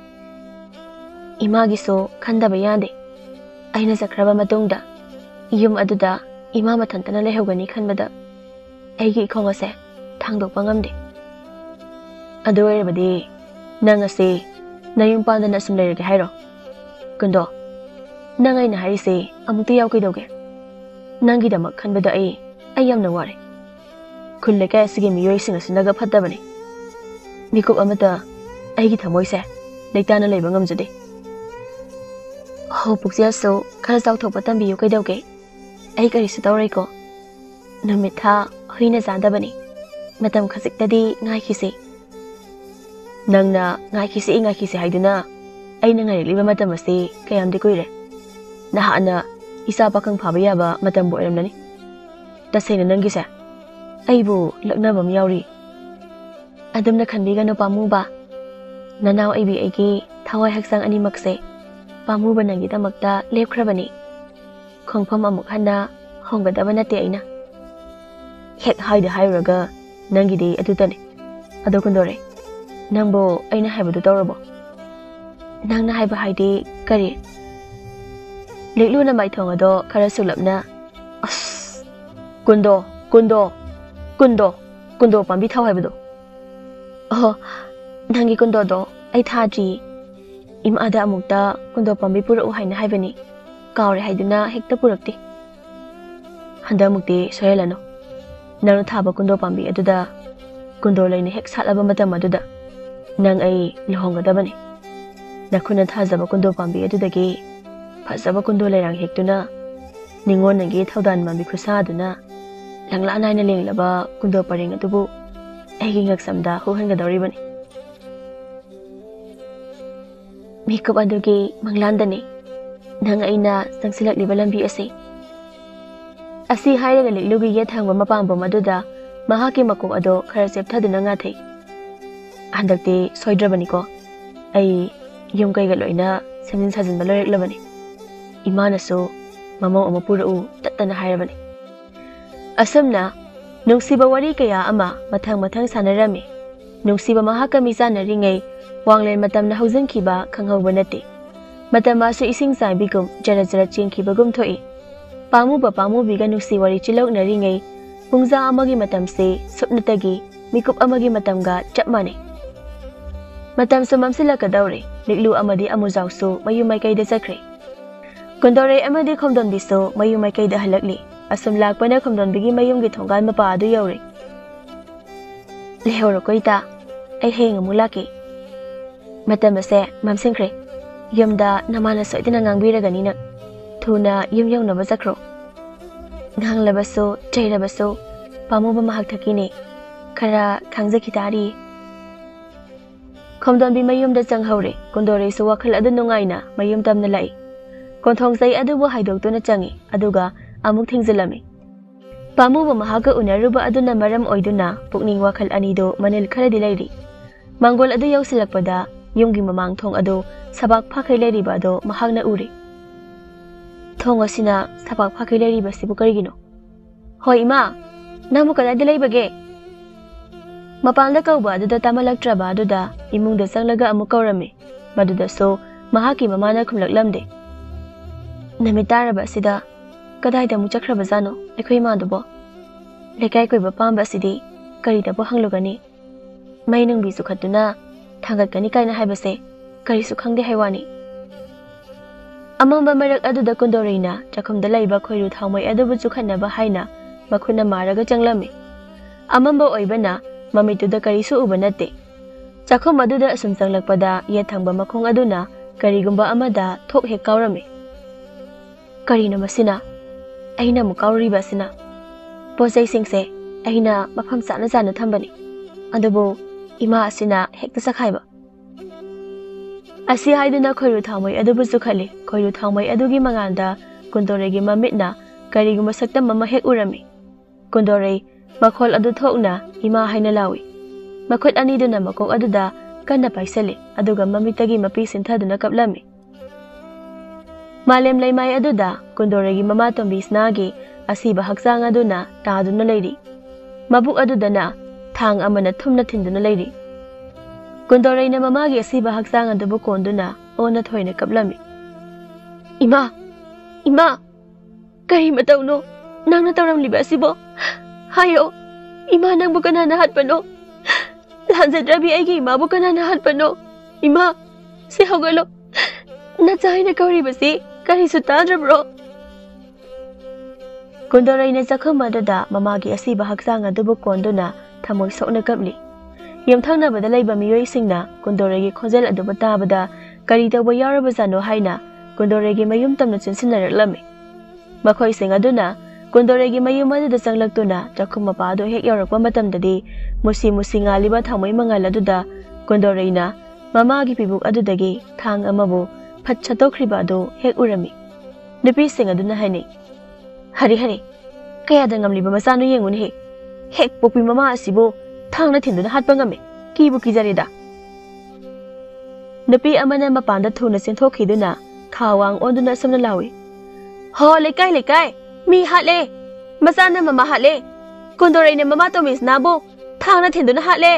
S1: ꯏꯃꯥꯒꯤꯁꯨ ꯈꯟꯗꯕ ꯌꯥꯗꯦ ꯑꯩꯅ ꯆꯠꯈ꯭ꯔꯕ ꯃꯇꯨꯡꯗ ꯌꯨꯝ ꯑꯗꯨꯗ ꯏꯃꯥ ꯃꯊꯟꯇꯅ ꯂꯩꯍꯧꯒꯅꯤ ꯈꯟꯕꯗ ꯑꯩꯒꯤ ꯏꯈꯣꯡ ꯑꯁꯦ ꯊꯥꯡꯗꯣꯛꯄ ꯉꯝꯗꯦ ꯑꯗꯨ ꯑꯣꯏꯔꯕꯗꯤ ꯅꯪ ꯑꯁꯤ ꯅꯌꯨꯝ ꯄꯥꯟꯗꯅ ꯑꯁꯨꯝ ꯂꯩꯔꯒꯦ ꯍꯥꯏꯔꯣ ꯀꯨꯟꯗꯣ ꯅꯪ ꯑꯩꯅ ꯍꯥꯏꯔꯤꯁꯦ ꯑꯃꯨꯛꯇ ꯌꯥꯎꯀꯩꯗꯧꯒꯦ ꯅꯪꯒꯤꯗꯃꯛ ꯈꯟꯕꯗ ꯑꯩ ꯑꯩ ꯌꯥꯝꯅ ꯋꯥꯔꯦ ꯈꯨꯜ ꯂꯩꯀꯥꯏ ꯑꯁꯤꯒꯤ ꯃꯤꯑꯣꯏꯁꯤꯡ ꯑꯁꯤꯅꯒ ꯐꯠꯇꯕꯅꯤ ꯃꯤꯀꯨꯞ ꯑꯃꯇ ꯑꯩꯒꯤ ꯊꯃꯣꯏꯁꯦ ꯂꯩꯇꯥꯅ ꯂꯩꯕ ꯉꯝꯖꯗꯦ ꯍꯣ ꯄꯨꯛꯆꯦꯜꯁꯨ ꯈꯔ ꯆꯥꯎꯊꯣꯛꯄ ꯇꯝꯕꯤꯌꯨ ꯀꯩꯗꯧꯒꯦ ꯑꯩ ꯀꯔꯤꯁꯨ ꯇꯧꯔꯣꯏꯀꯣ ꯅꯨꯃꯤꯠ ꯊꯥ ꯍꯨꯏꯅ ꯆꯥꯗꯕꯅꯤ ꯃꯇꯝ ꯈꯖꯤꯛꯇꯗꯤ ꯉꯥꯏꯈꯤꯁꯤ ꯅꯪꯅ ꯉꯥꯏꯈꯤꯁꯤ ꯉꯥꯏꯈꯤꯁꯤ ꯍꯥꯏꯗꯨꯅ ꯑꯩꯅ ꯉꯥꯏꯔꯛꯂꯤꯕ ꯃꯇꯝ ꯑꯁꯤ ꯀꯌꯥꯝꯗꯤ ꯀꯨꯏꯔꯦ ꯅꯍꯥꯛꯅ ꯏꯆꯥ ꯄꯥꯈꯪ ꯐꯥꯕ ꯌꯥꯕ ꯃꯇꯝꯕꯨ ꯑꯣꯏꯔꯝꯂꯅꯤ ꯇꯁꯦꯡꯅ ꯅꯪꯒꯤꯁꯦ ꯑꯩꯕꯨ ꯂꯛꯅꯕ ꯑꯃ ꯌꯥꯎꯔꯤ ꯑꯗꯨꯝꯅ ꯈꯟꯕꯤꯒꯅꯨ ꯄꯥꯝꯃꯨꯕ ꯅꯅꯥꯎ ꯑꯩꯕꯤ ꯑꯩꯒꯤ ꯊꯋꯥꯏ ꯍꯛꯆꯥꯡ ꯑꯅꯤꯃꯛꯁꯦ ꯄꯥꯝꯃꯨꯕ ꯅꯪꯒꯤꯗꯃꯛꯇ ꯂꯦꯞꯈ꯭ꯔꯕꯅꯤ ꯈꯣꯡꯐꯝ ꯑꯃꯨꯛ ꯍꯟꯅ ꯍꯣꯡꯒꯗꯕ ꯅꯠꯇꯦ ꯑꯩꯅ ꯍꯦꯛ ꯍꯥꯏꯗ ꯍꯥꯏꯔꯨꯔꯒ ꯅꯪꯒꯤꯗꯤ ꯑꯗꯨꯇꯅꯤ ꯑꯗꯣ ꯀꯨꯟꯗꯣꯔꯦ ꯅꯪꯕꯨ ꯑꯩꯅ ꯍꯥꯏꯕꯗꯨ ꯇꯧꯔꯕꯣ ꯅꯪꯅ ꯍꯥꯏꯕ ꯍꯥꯏꯗꯤ ꯀꯔꯤ ꯂꯤꯛꯂꯨꯅ ꯃꯥꯏꯊꯣꯡ ꯑꯗꯣ ꯈꯔ ꯁꯨꯂꯞꯅ ꯑꯁ ꯀꯨꯟꯗꯣ ꯀꯨꯟꯗꯣ ꯀꯨꯟꯗꯣ ꯀꯨꯟꯗꯣ ꯄꯥꯝꯕꯤ ꯊꯥꯎ ꯍꯥꯏꯕꯗꯣ ꯑꯣ ꯅꯪꯒꯤ ꯀꯨꯟꯗꯣꯗꯣ ꯑꯩ ꯊꯥꯗ꯭ꯔꯤꯌꯦ ꯏꯃꯥꯗ ꯑꯃꯨꯛꯇ ꯀꯨꯟꯗꯣ ꯄꯥꯝꯕꯤ ꯄꯨꯔꯛꯎ ꯍꯥꯏꯅ ꯍꯥꯏꯕꯅꯤ ꯀꯥꯎꯔꯦ ꯍꯥꯏꯗꯨꯅ ꯍꯦꯛꯇ ꯄꯨꯔꯛꯇꯦ ꯍꯟꯗꯛꯃꯨꯛꯇꯤ ꯁꯣꯏꯍꯜꯂꯅꯨ ꯅꯪꯅ ꯊꯥꯕ ꯀꯨꯟꯗꯣ ꯄꯥꯝꯕꯤ ꯑꯗꯨꯗ ꯀꯨꯟꯗꯣ ꯂꯩꯅ ꯍꯦꯛ ꯁꯥꯠꯂꯕ ꯃꯇꯝ ꯑꯗꯨꯗ ꯅꯪ ꯑꯩ ꯂꯨꯍꯣꯡꯒꯗꯕꯅꯤ ꯅꯈꯨꯠꯅ ꯊꯥꯖꯕ ꯀꯨꯟꯗꯣ ꯄꯥꯝꯕꯤ ꯑꯗꯨꯗꯒꯤ ꯐꯖꯕ ꯀꯨꯟꯗꯣ ꯂꯩꯔꯥꯡ ꯍꯦꯛꯇꯨꯅ ꯅꯤꯉꯣꯟꯅꯒꯤ ꯊꯧꯗꯥꯟ ꯃꯥꯝꯕꯤ ꯈꯨꯠꯁꯥꯗꯨꯅ ꯂꯪꯂꯥ ꯅꯥꯏꯅ ꯂꯦꯡꯂꯕ ꯀꯨꯟꯗꯣ ꯄꯔꯦꯡ ꯑꯗꯨꯕꯨ ꯑꯩꯒꯤ ꯉꯛꯁꯝꯗ ꯍꯨꯍꯟꯒꯗꯧꯔꯤꯕꯅꯤ ꯃꯤꯀꯨꯞ ꯑꯗꯨꯒꯤ ꯃꯪꯂꯥꯟꯗꯅꯤ ꯅꯪ ꯑꯩꯅ ꯆꯪꯁꯤꯜꯂꯛꯂꯤꯕ ꯂꯝꯕꯤ ꯑꯁꯤ ꯑꯁꯤ ꯍꯥꯏꯔꯒ ꯂꯤꯛꯂꯨꯒꯤ ꯌꯦꯠ ꯊꯪꯕ ꯃꯄꯥꯝꯕꯣꯝ ꯑꯗꯨꯗ ꯃꯍꯥꯛꯀꯤ ꯃꯀꯣꯛ ꯑꯗꯣ ꯈꯔ ꯆꯦꯞꯊꯗꯨꯅ ꯉꯥꯊꯩ हंदक्ते सोइद्रबनी को आई यम कईगा लोइना सेमजिन साजिनबा लोइरक्लबनी इमानसो ममो अमा पुरउ तत्तना हायरबनी असमना नुंसीबा वारी कया अमा मथंग मथंग सानरमी नुंसीबा महाका मिसानरिङै वांगलेन मतमना हौजनखिबा खंहौबा नते मतमासु इसिंग साइबिगुम जरा जरा चेंखिबगुम थोई पामुबा पामुबिगा नुंसी वारी चिलौनरिङै पुंजा अमगी मतमसे सुपनतगी मिकुप अमगी मतमगा चप माने मतम सु ममसिलकदौरे लिक्लु अमदी अमुजाउसु मयु माइकैदा चख्रे कुंदोरे अमदी खोमदोनबिसु मयु माइकैदा हलकली असुम लाकपना खोमदोनबिगी मयुमगी थोंगाल मपा अदु you're लेहौरो कोइता I hang मुलाकी मतमसे ममसिंख्रे यमदा नमाना सोइदना ngangbiragani na thuna yum yaunaba chakro nganglabasु chairabasु pamuba mahak thakine khara khangjakitari khomdon bi mayum da changhore kondore su wakhal adu nungaina mayum tamna lai konthong sai adu bo haidok to na changi aduga amuk thingzilami pamuba mahaka unaruba aduna maram oiduna pukning wakhal ani do manil kharadi lairi mangol adu yausilakpada yumgi mamang thong adu sabak phakai lairi ba do mahakna uri thong asina sabak phakai lairi ba sibu karigino hoi ima namu kada dilai bage mapanda kauba aduda tamalaktraba aduda imungda changlaga amu kaurame maduda so mahaki mamana khumlaklamde namitaraba sida kadai da mu chakraba jano ekhoi ma dubo lekai koi ba pamba sidi kari da bo hanglugani mainung bi su khatuna thangat kani kaina haibase kari su khangde haiwani amamba marak aduda kondorina chakhumda laiba khoiru thaumai adubu chukhanna ba haina makhuna maraga changlame amamba oibana mamituda karisu ubanate chakhum aduda asum changlakpada yathangba makhong aduna karigumba amada thok he kaurame karina masina aina mukauri basina posai singse aina mafam sana sana thambani adubu ima asina hekta sakhaiba asi haiduna khoiru thamai adubu sukhali khoiru thamai adugi manganda kundoregi mamitna karigumba saktam mama hek urami kundore makhol adu thokna ima haina lawi makhut ani duna makok aduda kanna paisale aduga mamitagi mapi sinthaduna kaplami malem laimai aduda kundoregi mama tombisnagi asiba hakchang aduna taduna leiri mabuk adudana thang amana thumna thinduna leiri kundoreina mamagi asiba hakchang adubu konduna ona thoina kaplami ima ima kari matauno nangna tawramliba asibo hayo ima nang bukana na hatpano lanjadrabi aigi ima bukana na hatpano ima si hogalo na chaina kauri basi kari su tadrabro kundoreina chakhama dada mamagi asiba hakchang adubu konduna thamoi sokna kapli yamthangna bada laiba miyoi singna kundoregi khojel aduba tabada kari tawba yaraba jano haina kundoregi mayum tamna chinsinaraklami makhoi sing aduna kundoregi mayum aduda changlaktuna chakhum mapa ado hek yarakpa matamdadi musi musi ngaliba thamoi mangal aduda kundoreina mamagi pibuk adudagi thang amabu phat chatokriba ado hek urami nupi sing aduna haini hari hari kaya da ngamliba masanu yengun he hek popi mama asibo thangna thinduna hatpa ngame kibu kijarida nupi amana mapanda thuna sinthokiduna khawang onduna samna lawi ho lekai lekai mi hatle masana mama hatle kundoreina mama tomis nabo thangna thinduna hatle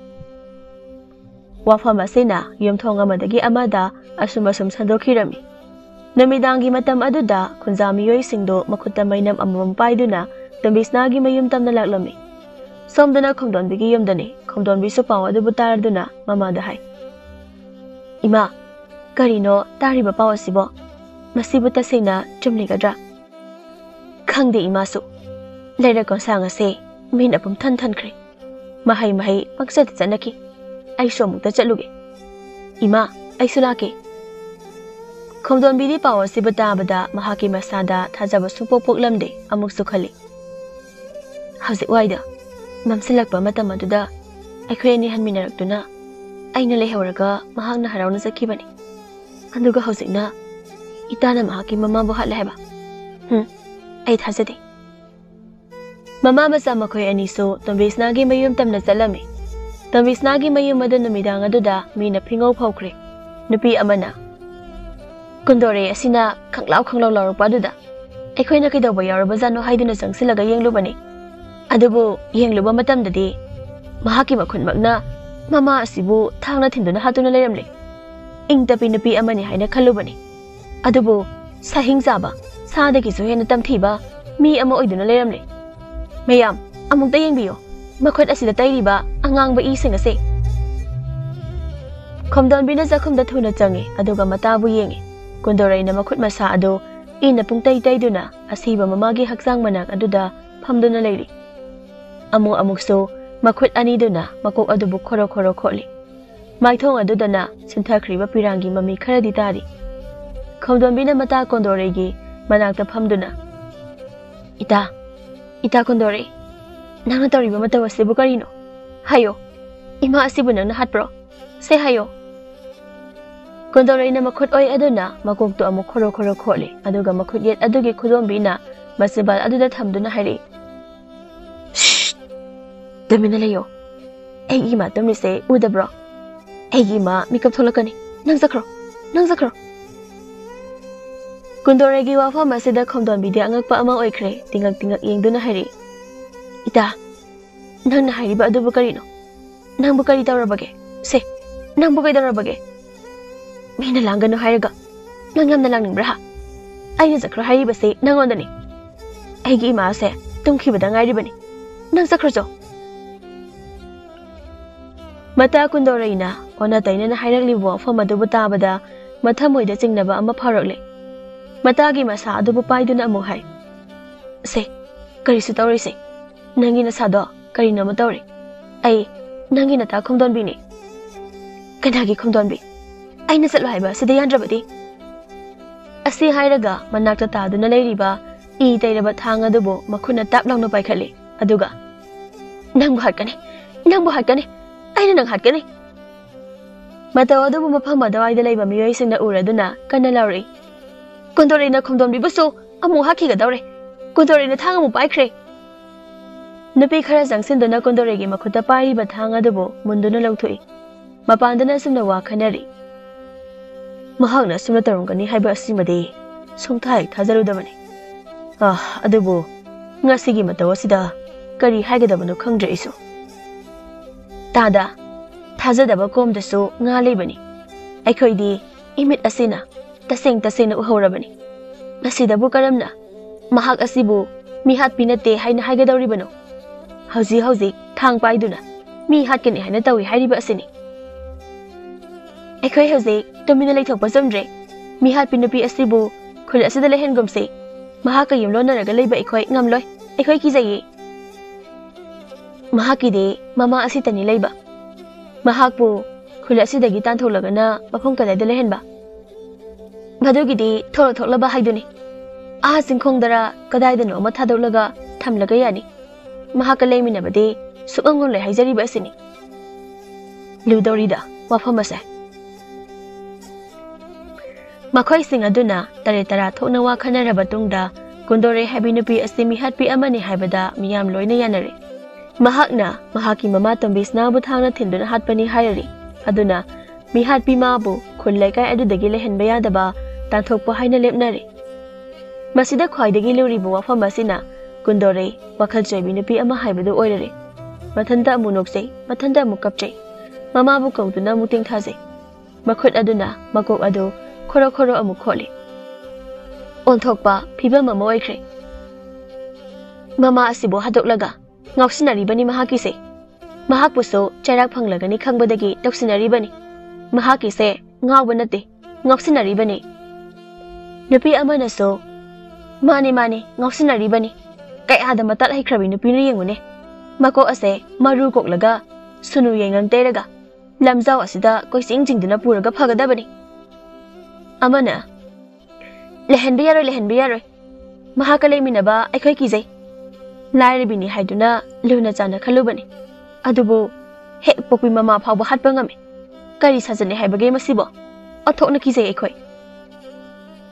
S1: wafama sena yumthong amadagi amada asuma sum sandokhirami namidangi matam aduda khunjami yoi singdo makhuta mainam amam paiduna tombisnagi mayum tamna laklami somdana khomdon bigi yumdani khomdon bisu paw adu butarduna mama da hai ima karino tariba paw asibo masibu tasina chumli gadra khangde ima su leira kon sanga se min apum than than khre mahai mahai paksat chanaki ai somuk ta chaluge ima ai sulake khomdon bidi paw asibu ta bada mahaki masada thajaba supok poklamde amuk sukhali hausi waida mamsilakpa matam aduda aikhre hanminarakduna aina lehauraga mahakna harauna sakhibani anduga hausikna itana mahaki mama bo hatle haba hm ai thajade mama masa makhoi ani so tombesnagi mayum tamna chalami ꯇꯝꯕꯤꯁꯅꯥꯒꯤ ꯃꯌꯨꯝ ꯑꯗꯨ ꯅꯨꯃꯤꯗꯥꯡ ꯑꯗꯨꯗ ꯃꯤꯅ ꯐꯤꯉꯧ ꯐꯧꯈ꯭ꯔꯦ꯫ ꯅꯨꯄꯤ ꯑꯃꯅ ꯀꯨꯟꯗꯣꯔꯦ ꯑꯁꯤꯅ ꯈꯪꯂꯥꯎ ꯈꯪꯂꯥꯎ ꯂꯥꯎꯔꯛꯄ ꯑꯗꯨꯗ ꯑꯩꯈꯣꯏꯅ ꯀꯩꯗꯧꯕ ꯌꯥꯎꯔꯕꯖꯥꯠꯅꯣ ꯍꯥꯏꯗꯨꯅ ꯆꯪꯁꯤꯜꯂꯒ ꯌꯦꯡꯂꯨꯕꯅꯤ꯫ ꯑꯗꯨꯕꯨ ꯌꯦꯡꯂꯨꯕ ꯃꯇꯝꯗꯗꯤ ꯃꯍꯥꯛꯀꯤ ꯃꯈꯨꯟꯃꯛꯅ ꯃꯃꯥ ꯑꯁꯤꯕꯨ ꯊꯥꯡꯅ ꯊꯤꯟꯗꯨꯅ ꯍꯥꯠꯇꯨꯅ ꯂꯩꯔꯝꯂꯦ꯫ ꯏꯪ ꯇꯞꯄꯤ ꯅꯨꯄꯤ ꯑꯃꯅꯤ ꯍꯥꯏꯅ ꯈꯜꯂꯨꯕꯅꯤ꯫ ꯑꯗꯨꯕꯨ ꯁꯥꯍꯤꯡ ꯆꯥꯕ ꯁꯥꯗꯒꯤꯁꯨ ꯍꯦꯟꯅ ꯇꯝꯊꯤꯕ ꯃꯤ ꯑꯃ ꯑꯣꯏꯗꯨꯅ ꯂꯩꯔꯝꯂꯦ꯫ ꯃꯌꯥꯝ ꯑꯃꯨꯛꯇ ꯌꯦꯡꯕꯤꯌꯨ ꯃꯈꯨꯠ ꯑꯁꯤꯗ ꯇꯩꯔꯤꯕ ꯑꯉꯥꯡꯕ ꯏꯁꯤꯡ ꯑꯁꯤ꯫ ꯈꯣꯝꯗꯣꯟꯕꯤꯅ ꯆꯥꯛꯈꯨꯝꯗ ꯊꯨꯅ ꯆꯪꯉꯤ ꯑꯗꯨꯒ ꯃꯇꯥꯕꯨ ꯌꯦꯡꯉꯤ꯫ ꯀꯨꯟꯗꯣꯔꯩꯅ ꯃꯈꯨꯠ ꯃꯁꯥ ꯑꯗꯨ ꯏꯅ ꯄꯨꯡꯇꯩ ꯇꯩꯗꯨꯅ ꯑꯁꯤꯕ ꯃꯃꯥꯒꯤ ꯍꯛꯆꯥꯡ ꯃꯅꯥꯛ ꯑꯗꯨꯗ ꯐꯝꯗꯨꯅ ꯂꯩꯔꯤ꯫ ꯑꯃꯨꯛ ꯑꯃꯨꯛꯁꯨ ꯃꯈꯨꯠ ꯑꯅꯤꯗꯨꯅ ꯃꯀꯣꯛ ꯑꯗꯨꯕꯨ ꯈꯣꯔꯣ ꯈꯣꯔꯣ ꯈꯣꯠꯂꯤ꯫ ꯃꯥꯏꯊꯣꯡ ꯑꯗꯨꯗꯅ ꯁꯤꯟꯊꯈ꯭ꯔꯤꯕ ꯄꯤꯔꯥꯡꯒꯤ ꯃꯃꯤ ꯈꯔꯗꯤ ꯇꯥꯔꯤ꯫ ꯈꯣꯝꯗꯣꯟꯕꯤꯅ ꯃꯇꯥ ꯀꯣꯟꯗꯣꯔꯩꯒꯤ ꯃꯅꯥꯛꯇ ꯐꯝꯗꯨꯅ ꯏꯇꯥ ꯏꯇꯥ ꯀꯣꯟꯗꯣꯔꯩ ꯅꯪꯅ ꯇꯧꯔꯤꯕ ꯃꯇꯧ ꯑꯁꯤꯕꯨ ꯀꯔꯤꯅꯣ? ꯍꯥꯏꯌꯣ ꯏꯃꯥ ꯑꯁꯤꯕꯨ ꯅꯪꯅ ꯍꯥꯠꯄ꯭ꯔꯣ? ꯁꯦ ꯍꯥꯏꯌꯣ꯫ ꯀꯣꯟꯗꯣꯔꯩꯅ ꯃꯈꯨꯠ ꯑꯣꯏ ꯑꯗꯨꯅ ꯃꯀꯣꯛꯇꯨ ꯑꯃꯨꯛ ꯈꯣꯔꯣ ꯈꯣꯔꯣ ꯈꯣꯠꯂꯤ ꯑꯗꯨꯒ ꯃꯈꯨꯠ ꯌꯦꯠ ꯑꯗꯨꯒꯤ ꯈꯨꯗꯣꯝꯕꯤꯅ ꯃꯆꯤꯟꯕꯥꯜ ꯑꯗꯨꯗ ꯊꯝꯗꯨꯅ ꯍꯥꯏꯔꯛꯏ ꯇꯨꯃꯤꯟꯅ ꯂꯩꯌꯣ ꯑꯩꯒꯤ ꯏꯃꯥ ꯇꯨꯝꯂꯤꯁꯦ ꯎꯗꯕ꯭ꯔꯣ? ꯑꯩꯒꯤ ꯏꯃꯥ ꯃꯤꯀꯞ ꯊꯣꯛꯂꯛꯀꯅꯤ ꯅꯪ ꯆꯠꯈ꯭ꯔꯣ ꯅꯪ ꯆꯠꯈ꯭ꯔꯣ꯫ ꯀꯨꯟꯗꯣꯔꯩꯒꯤ ꯋꯥꯐꯝ ꯑꯁꯤꯗ ꯈꯣꯝꯗꯣꯟꯕꯤꯗꯤ ꯑꯉꯛꯄ ꯑꯃ ꯑꯣꯏꯈ꯭ꯔꯦ꯫ ꯇꯤꯡꯉꯛ ꯇꯤꯡꯉꯛ ꯌꯦꯡꯗꯨꯅ ꯍꯥꯏꯔꯛꯏ ꯏꯇꯥ ꯅꯪꯅ ꯍꯥꯏꯔꯤꯕ ꯑꯗꯨꯕꯨ ꯀꯔꯤꯅꯣ? ꯅꯪꯕꯨ ꯀꯔꯤ ꯇꯧꯔꯕꯒꯦ? ꯁꯦ ꯅꯪꯕꯨ ꯀꯩꯗꯧꯔꯕꯒꯦ? ꯃꯤꯅ ꯂꯥꯡꯒꯅꯨ ꯍꯥꯏꯔꯒ ꯅꯪ ꯌꯥꯝꯅ ꯂꯥꯡꯅꯤꯡꯕ꯭ꯔꯥ? ꯍꯥ ꯑꯩꯅ ꯆꯠꯈ꯭ꯔꯣ ꯍꯥꯏꯔꯤꯕꯁꯤ ꯅꯪꯉꯣꯟꯗꯅꯤ꯫ ꯑꯩꯒꯤ ꯏꯃꯥꯁꯦ ꯇꯨꯝꯈꯤꯕꯗ ꯉꯥꯏꯔꯤꯕꯅꯤ ꯅꯪ ꯆꯠꯈ꯭ꯔꯣꯆꯣ꯫ ꯃꯇꯥ ꯀꯨꯟꯗꯣꯔꯩꯅ ꯑꯣꯟꯅ ꯇꯩꯅꯅ ꯍꯥꯏꯔꯛꯂꯤꯕ ꯋꯥꯐꯝ ꯑꯗꯨꯕꯨ ꯇꯥꯕꯗ ꯃꯊꯃꯣꯏꯗ ꯆꯤꯡꯅꯕ ꯑꯃ ꯐꯥꯎꯔꯛꯂꯦ꯫ ꯃꯇꯥꯒꯤ ꯃꯁꯥ ꯑꯗꯨꯕꯨ ꯄꯥꯏꯗꯨꯅ ꯑꯃꯨꯛ ꯍꯥꯏ ꯁꯦ ꯀꯔꯤꯁꯨ ꯇꯧꯔꯤꯁꯦ ꯅꯪꯒꯤ ꯅꯁꯥꯗꯣ ꯀꯔꯤꯅꯣꯃ ꯇꯧꯔꯤ꯫ ꯑꯩ ꯅꯪꯒꯤ ꯅꯇꯥ ꯈꯣꯝꯗꯣꯟꯕꯤꯅꯤ꯫ ꯀꯅꯥꯒꯤ ꯈꯣꯝꯗꯣꯟꯕꯤ? ꯑꯩꯅ ꯆꯠꯂꯣ ꯍꯥꯏꯕ ꯑꯁꯤꯗ ꯌꯥꯗ꯭ꯔꯕꯗꯤ? ꯑꯁꯤ ꯍꯥꯏꯔꯒ ꯃꯅꯥꯛꯇ ꯇꯥꯗꯨꯅ ꯂꯩꯔꯤꯕ ꯏ ꯇꯩꯔꯕ ꯊꯥꯡ ꯑꯗꯨꯕꯨ ꯃꯈꯨꯠꯅ ꯇꯥꯞ ꯂꯥꯎꯅ ꯄꯥꯏꯈꯠꯂꯤ ꯑꯗꯨꯒ ꯅꯪꯕꯨ ꯍꯥꯠꯀꯅꯤ ꯅꯪꯕꯨ ꯍꯥꯠꯀꯅꯤ ꯑꯩꯅ ꯅꯪ ꯍꯥꯠꯀꯅꯤ꯫ ꯃꯇꯧ ꯑꯗꯨꯕꯨ ꯃꯐꯝ ꯑꯗꯨꯋꯥꯏꯗ ꯂꯩꯕ ꯃꯤꯑꯣꯏꯁꯤꯡꯅ ꯎꯔꯗꯨꯅ ꯀꯟꯅ ꯂꯥꯎꯔꯛꯏ ꯀꯣꯟꯗꯣꯔꯩꯅ ꯈꯣꯝꯗꯣꯟꯕꯤꯕꯨꯁꯨ ꯑꯃꯨꯛ ꯍꯥꯠꯈꯤꯒꯗꯧꯔꯦ ꯀꯣꯟꯗꯣꯔꯩꯅ ꯊꯥꯡ ꯑꯃꯨꯛ ꯄꯥꯏꯈ꯭ꯔꯦ꯫ ꯅꯨꯄꯤ ꯈꯔ ꯆꯪꯁꯤꯟꯗꯨꯅ ꯀꯣꯟꯗꯣꯔꯩꯒꯤ ꯃꯈꯨꯠꯇ ꯄꯥꯏꯔꯤꯕ ꯊꯥꯡ ꯑꯗꯨꯕꯨ ꯃꯨꯟꯗꯨꯅ ꯂꯧꯊꯣꯛꯏ꯫ ꯃꯄꯥꯟꯗꯅ ꯑꯁꯨꯝꯅ ꯋꯥ ꯈꯟꯅꯔꯤ ꯃꯍꯥꯛꯅ ꯑꯁꯨꯝꯅ ꯇꯧꯔꯝꯒꯅꯤ ꯍꯥꯏꯕ ꯑꯁꯤꯃꯗꯤ ꯁꯨꯡꯊꯥ ꯍꯦꯛ ꯊꯥꯖꯔꯨꯗꯕꯅꯤ꯫ ꯑꯥ ꯑꯗꯨꯕꯨ ꯉꯁꯤꯒꯤ ꯃꯇꯧ ꯑꯁꯤꯗ ꯀꯔꯤ ꯍꯥꯏꯒꯗꯕꯅꯣ ꯈꯪꯗ꯭ꯔꯦ ꯑꯩꯁꯨ꯫ ꯇꯥꯗ ꯊꯥꯖꯗꯕ ꯀꯣꯝꯗꯁꯨ ꯉꯥ ꯂꯩꯕꯅꯤ꯫ ꯑꯩꯈꯣꯏꯗꯤ ꯏꯃꯤꯠ ꯑꯁꯤꯅ ꯇꯁꯦꯡ ꯇꯁꯦꯡꯅ ꯎꯍꯧꯔꯕꯅꯤ꯫ ꯃꯁꯤꯗꯕꯨ ꯀꯔꯝꯅ ꯃꯍꯥꯛ ꯑꯁꯤꯕꯨ ꯃꯤꯍꯥꯠꯄꯤ ꯅꯠꯇꯦ ꯍꯥꯏꯅ ꯍꯥꯏꯒꯗꯧꯔꯤꯕꯅꯣ? ꯍꯧꯖꯤꯛ ꯍꯧꯖꯤꯛ ꯊꯥꯡ ꯄꯥꯏꯗꯨꯅ ꯃꯤ ꯍꯥꯠꯀꯅꯤ ꯍꯥꯏꯅ ꯇꯧꯏ ꯍꯥꯏꯔꯤꯕ ꯑꯁꯤꯅꯤ꯫ ꯑꯩꯈꯣꯏ ꯍꯧꯖꯤꯛ ꯇꯨꯃꯤꯟꯅ ꯂꯩꯊꯣꯛꯄ ꯆꯨꯝꯗ꯭ꯔꯦ꯫ ꯃꯤꯍꯥꯠꯄꯤ ꯅꯨꯄꯤ ꯑꯁꯤꯕꯨ ꯈꯨꯜ ꯑꯁꯤꯗ ꯂꯩꯍꯟꯒꯨꯝꯁꯤ꯫ ꯃꯍꯥꯛꯀ ꯌꯨꯝꯂꯣꯟꯅꯔꯒ ꯂꯩꯕ ꯑꯩꯈꯣꯏ ꯉꯝꯂꯣꯏ ꯑꯩꯈꯣꯏ ꯀꯤꯖꯩꯌꯦ꯫ ꯃꯍꯥꯛꯀꯤꯗꯤ ꯃꯃꯥ ꯑꯁꯤꯇꯅꯤ ꯂꯩꯕ꯫ ꯃꯍꯥꯛꯄꯨ ꯈꯨꯜ ꯑꯁꯤꯗꯒꯤ ꯇꯥꯟꯊꯣꯛꯂꯒꯅ ꯃꯐꯝ ꯀꯗꯥꯏꯗ ꯂꯩꯍꯟꯕ? ꯃꯗꯨꯒꯤꯗꯤ ꯊꯣꯛꯂꯛ ꯊꯣꯛꯂꯕ ꯍꯥꯏꯗꯨꯅꯤ꯫ ꯑꯥ ꯆꯤꯡꯈꯣꯡꯗꯔ ꯀꯗꯥꯏꯗꯅꯣ ꯑꯃ ꯊꯥꯗꯣꯛꯂꯒ ꯊꯝꯂꯒ ꯌꯥꯅꯤ꯫ ꯃꯍꯥꯛꯀ ꯂꯩꯃꯤꯟꯅꯕꯗꯤ ꯁꯨꯛꯉꯝ ꯉꯝꯂꯣꯏ ꯍꯥꯏꯖꯔꯤꯕ ꯑꯁꯤꯅꯤ꯫ ꯂꯨꯗꯧꯔꯤꯗ ꯋꯥꯐꯝ ꯑꯁꯦ꯫ ꯃꯈꯣꯏꯁꯤꯡ ꯑꯗꯨꯅ ꯇꯔꯦꯠ ꯇꯔꯥ ꯊꯣꯛꯅ ꯋꯥ ꯈꯟꯅꯔꯕ ꯇꯨꯡꯗ ꯀꯨꯟꯗꯣꯔꯩ ꯍꯥꯏꯕꯤ ꯅꯨꯄꯤ ꯑꯁꯤ ꯃꯤꯍꯥꯠꯄꯤ ꯑꯃꯅꯤ ꯍꯥꯏꯕꯗ ꯃꯤꯌꯥꯝ ꯂꯣꯏꯅ ꯌꯥꯅꯔꯦ꯫ ꯃꯍꯥꯛꯅ ꯃꯍꯥꯛꯀꯤ ꯃꯃꯥ ꯇꯣꯝꯕꯤꯁꯅꯥꯕꯨ ꯊꯥꯡꯅ ꯊꯤꯟꯗꯨꯅ ꯍꯥꯠꯄꯅꯤ ꯍꯥꯏꯔꯔꯤ꯫ ꯑꯗꯨꯅ ꯃꯤꯍꯥꯠꯄꯤ ꯃꯥꯕꯨ ꯈꯨꯜ ꯂꯩꯀꯥꯏ ꯑꯗꯨꯗꯒꯤ ꯂꯩꯍꯟꯕ ꯌꯥꯗꯕ ꯇꯥꯟꯊꯣꯛꯄ ꯍꯥꯏꯅ ꯂꯦꯞꯅꯔꯦ꯫ ꯃꯁꯤꯗ ꯈ꯭ꯋꯥꯏꯗꯒꯤ ꯂꯨꯔꯤꯕ ꯋꯥꯐꯝ ꯑꯁꯤꯅ ꯀꯨꯟꯗꯣꯔꯩ ꯋꯥꯈꯜ ꯆꯣꯏꯕꯤ ꯅꯨꯄꯤ ꯑꯃ ꯍꯥꯏꯕꯗꯨ ꯑꯣꯏꯔꯔꯦ꯫ ꯃꯊꯟꯇ ꯑꯃꯨꯛ ꯅꯣꯛꯆꯩ ꯃꯊꯟꯇ ꯑꯃꯨꯛ ꯀꯞꯆꯩ꯫ ꯃꯃꯥꯕꯨ ꯀꯧꯗꯨꯅ ꯑꯃꯨꯛ ꯇꯦꯡꯊꯥꯖꯩ꯫ ꯃꯈꯨꯠ ꯑꯗꯨꯅ ꯃꯀꯣꯛ ꯑꯗꯨ ꯈꯣꯔꯣ ꯈꯣꯔꯣ ꯑꯃꯨꯛ ꯈꯣꯠꯂꯤ꯫ ꯑꯣꯟꯊꯣꯛꯄ ꯐꯤꯕꯝ ꯑꯃ ꯑꯣꯏꯈ꯭ꯔꯦ꯫ ꯃꯃꯥ ꯑꯁꯤꯕꯨ ꯍꯥꯠꯇꯣꯛꯂꯒ ꯉꯥꯎꯁꯤꯟꯅꯔꯤꯕꯅꯤ ꯃꯍꯥꯛꯀꯤꯁꯦ꯫ ꯃꯍꯥꯛꯄꯨꯁꯨ ꯆꯩꯔꯥꯛ ꯐꯪꯂꯒꯅꯤ ꯈꯪꯕꯗꯒꯤ ꯇꯧꯁꯤꯟꯅꯔꯤꯕꯅꯤ꯫ ꯃꯍꯥꯛꯀꯤꯁꯦ ꯉꯥꯎꯕ ꯅꯠꯇꯦ ꯉꯥꯎꯁꯤꯟꯅꯔꯤꯕꯅꯤ꯫ ꯅꯨꯄꯤ ꯑꯃꯅꯁꯨ ꯃꯥꯅꯤ ꯃꯥꯅꯤ ꯉꯥꯎꯁꯤꯟꯅꯔꯤꯕꯅꯤ꯫ ꯀꯌꯥꯗ ꯃꯇꯠ ꯍꯩꯈ꯭ꯔꯕꯤ ꯅꯨꯄꯤꯅ ꯌꯦꯡꯉꯨꯅꯦ꯫ ꯃꯀꯣꯛ ꯑꯁꯦ ꯃꯔꯨ ꯀꯣꯛꯂꯒ ꯁꯨꯅꯨ ꯌꯥꯏꯉꯪ ꯇꯩꯔꯒ ꯂꯝꯖꯥꯎ ꯑꯁꯤꯗ ꯀꯣꯏꯆꯤꯡ ꯆꯤꯡꯗꯨꯅ ꯄꯨꯔꯒ ꯐꯒꯗꯕꯅꯤ꯫ ꯑꯃꯅ ꯂꯩꯍꯟꯕ ꯌꯥꯔꯣꯏ ꯂꯩꯍꯟꯕ ꯌꯥꯔꯣꯏ ꯃꯍꯥꯛꯀ ꯂꯩꯃꯤꯟꯅꯕ ꯑꯩꯈꯣꯏ ꯀꯤꯖꯩ꯫ ꯂꯥꯏꯔꯕꯤꯅꯤ ꯍꯥꯏꯗꯨꯅ ꯂꯨꯅ ꯆꯥꯟꯅ ꯈꯜꯂꯨꯕꯅꯤ꯫ ꯑꯗꯨꯕꯨ ꯍꯦꯛ ꯄꯣꯛꯄꯤ ꯃꯃꯥ ꯐꯥꯎꯕ ꯍꯥꯠꯄ ꯉꯝꯃꯤ꯫ ꯀꯔꯤ ꯁꯥꯖꯠꯅꯤ ꯍꯥꯏꯕꯒꯦ ꯃꯁꯤꯕꯣ? ꯑꯣꯟꯊꯣꯛꯅ ꯀꯤꯖꯩ ꯑꯩꯈꯣꯏ꯫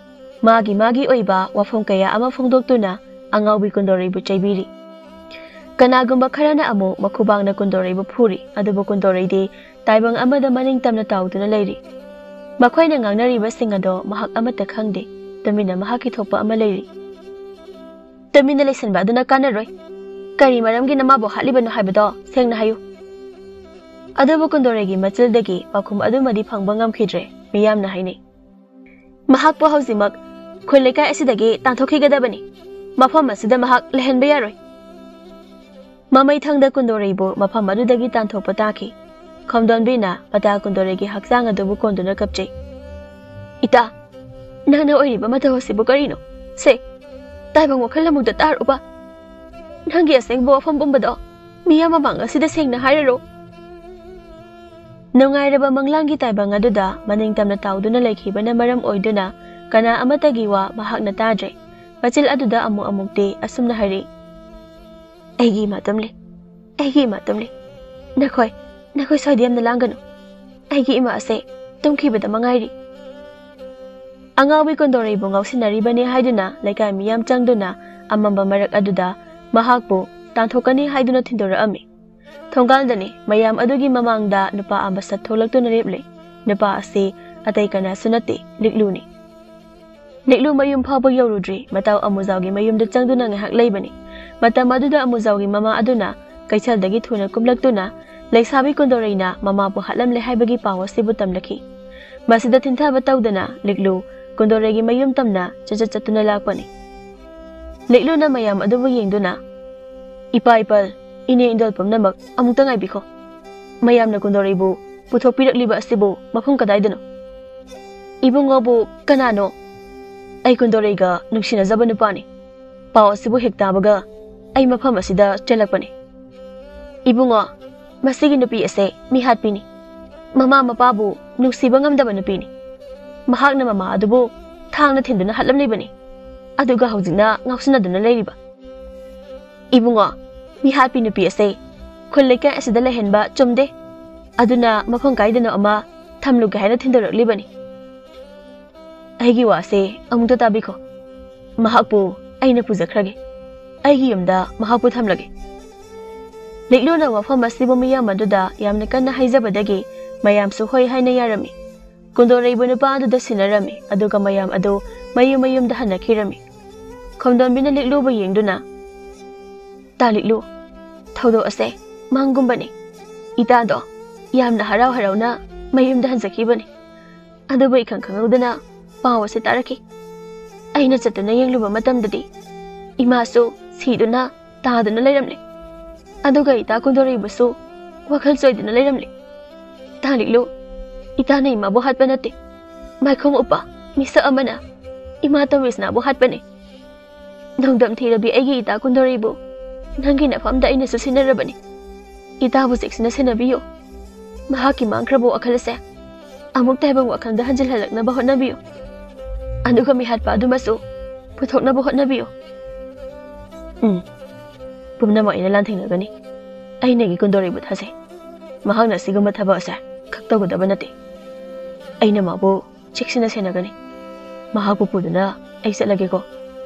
S1: ꯃꯥꯒꯤ ꯃꯥꯒꯤ ꯑꯣꯏꯕ ꯋꯥꯐꯝ ꯀꯌꯥ ꯑꯃ ꯐꯣꯡꯗꯣꯛꯇꯨꯅ ꯑꯉꯥꯎꯕꯤ ꯀꯨꯟꯗꯣꯔꯩꯕꯨ ꯆꯩꯕꯤꯔꯤ꯫ Kanagumba kharana amu makhubangna Kundoraibu phuri adubu Kundoraidi taibang amada maning tamna tauduna leiri. Makhoina ngangnariba sing ado mahak amata khangde tamina mahaki thokpa ama leiri. Tamina leisanba aduna kanaroi. Kari maramgi namabu halibanu haibado sengna hayu. Adubu Kundoraigi machildagi pakhum adumadi phangba ngamkhidre miyamna haini. Mahak po hausimak khoi lekai asidagi tangthokhigadabani. Mafam asida mahak lehenba yaroi. Mamai thangda Kundoraibu mafam adudagi tanthokpa taki. Khomdonbina pata Kundoraigi haksang adubu konduna kapchei. Ita, nangna oiriba matahosibu karino. Se, taibang wakhalamugda taruba. Nangi asengbo afam bumbado, miyama bang asida sengna hairaro. Nungairaba manglangi taibang aduda maning tamna tauduna laikhibana maram oiduna kana amatagi wa mahak na tadre. Machil aduda amu amukti asumna hari. Aigi matamli, aigi matamli. Nakoy, nakoy soidiyam na langgano. Aigi ima ase, tumkibada mangairi. Angawi Kundoraibu ngausinaribani haiduna laikai miyam changduna amamba marak aduda mahakbu tanthokani haiduna thindora ami. Thongaldani mayam adugi mamangda nupa ambasa tholaktu nareble. Nupa ase atay kana sunati likluni. Liklu mayum phawbo yorudri mataw amuzawgi mayumda changduna ngahak leibani. Matam aduda amuzawgi mama aduna kaisaldagi thuna kumlaktuna laisabi Kundoraina mama bu hatlamle haibagi pawa sibu tamlaki. Masida thinthaba tawdana liklu Kundoraigi mayum tamna chachat chatuna lakpani. Liklu na mayam adubu yengduna Ipa ipal ine indal pamnamak amukta ngaibiko. Mayam na Kundoraibu puthokpirakliba asibu mafum kadaidano. Ibungobu kanano ay Kundoraiga nungsinazaba nupani. Paw asibu hektabaga ay mafam asida chelakpani. Ibungo masigi nupi ase mihatpini. Mama mapabu nungsiba ngamdaba nupini. Mahak na mama adubu thangna thinduna hatlamlibani. Aduga haujingna ngausinaduna leiriba. Ibungo mihatpi nupi ase khullekai asida lehenba chumde. Aduna mafam kaidana ama thamluga haina thindoraklibani. Aigi wase amukta tabiko. Mahakpu aina pujakhrage. Aigi yumda mahakpu thamlage. Likluna wafam asibu miyam aduda yamna kanna haijabadagi mayamsu hoi haina yarami. Kundoraibu nupa aduda sinarami aduga mayam adu mayum mayumda hanakhirami. Khomdonbina liklubu yengduna ta liklu thaudo ase mangumbani. Itado yamna harau harauna mayumda hanjakibani. Adubu ikhang khangudana pawa se taraki. Aina chatuna yengluba matamdadi imasu siduna taduna leiramle. Aduga ita Kundoraibusu wakhal soiduna leiramle. Ta liklu ita na ima bu hatpa nate. Maikhong upa misa amana ima tawis na bu hatpa ne. Nongdam thirabi aigi ita Kundoraibu nangi na famda ina susinarabani. Ita bu siksina sinabiyo. Mahaki mangkrabo akhalase. Amuk taibang wakhanda hanjil halak na bahot nabiyo. Aduga mi hatpa adumasu puthok na bahot nabiyo. Hmm. Pumnama ina lanthing nagani. Ay nagi Kundoraibu thase. Mahak na siguma thaba asa khaktagodaba nate. Aina mabu chiksina senagani. Mahakpu puduna ay satlageko.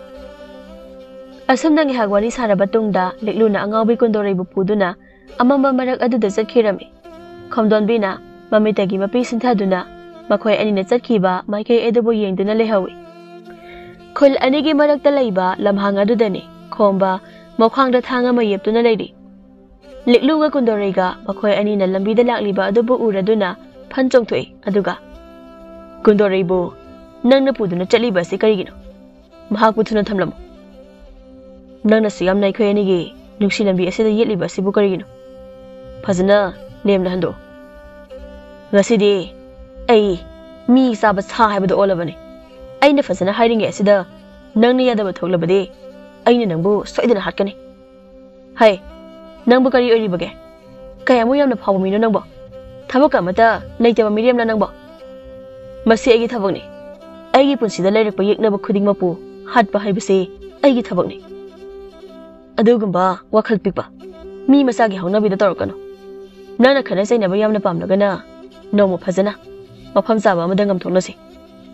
S1: Asumna ngihag wari saraba tungda likluna angawi Kundoraibu puduna amamba marak aduda chatkirami. Khomdonbina mamitagi mapi sinthaduna makhoi anina chatkhiba maikai edabu yengduna lehawi. Khul anigi marakta leiba lamhang adudani khomba mokhangda thanga mayeptuna leiri. Likluga Kundoraiga makhoi anina lambida lakliba adubu uraduna phanchongthoi aduga Kundoraibu nangna puduna chatliba si karigino. Mahakpu thuna thamlamo. Nangna siyam naikhoi anigi nungsi lambi asida yetliba sibu karigino. Phajana lemna hando. Ngasidi ai mi saba sa haibadu olabani. Aina phajana hairinge asida nangna yadaba thoklabadi aina nangbu soidana hatkani. Hai nangbu kari oiribage. Kayamu yamna phabu mino nangbo. Thabak amata leitaba miriamna nangbo. Masi aigi thabakni. Aigi punsida leirakpa yeknaba khudingmapu hatpa haibase aigi thabakni. Adugumba wakhal pikpa. Mi masagi haunabida tawrakano. Nana khana sainaba yamna pamlagana nomo phajana mafam chaba amada ngamthoknasi.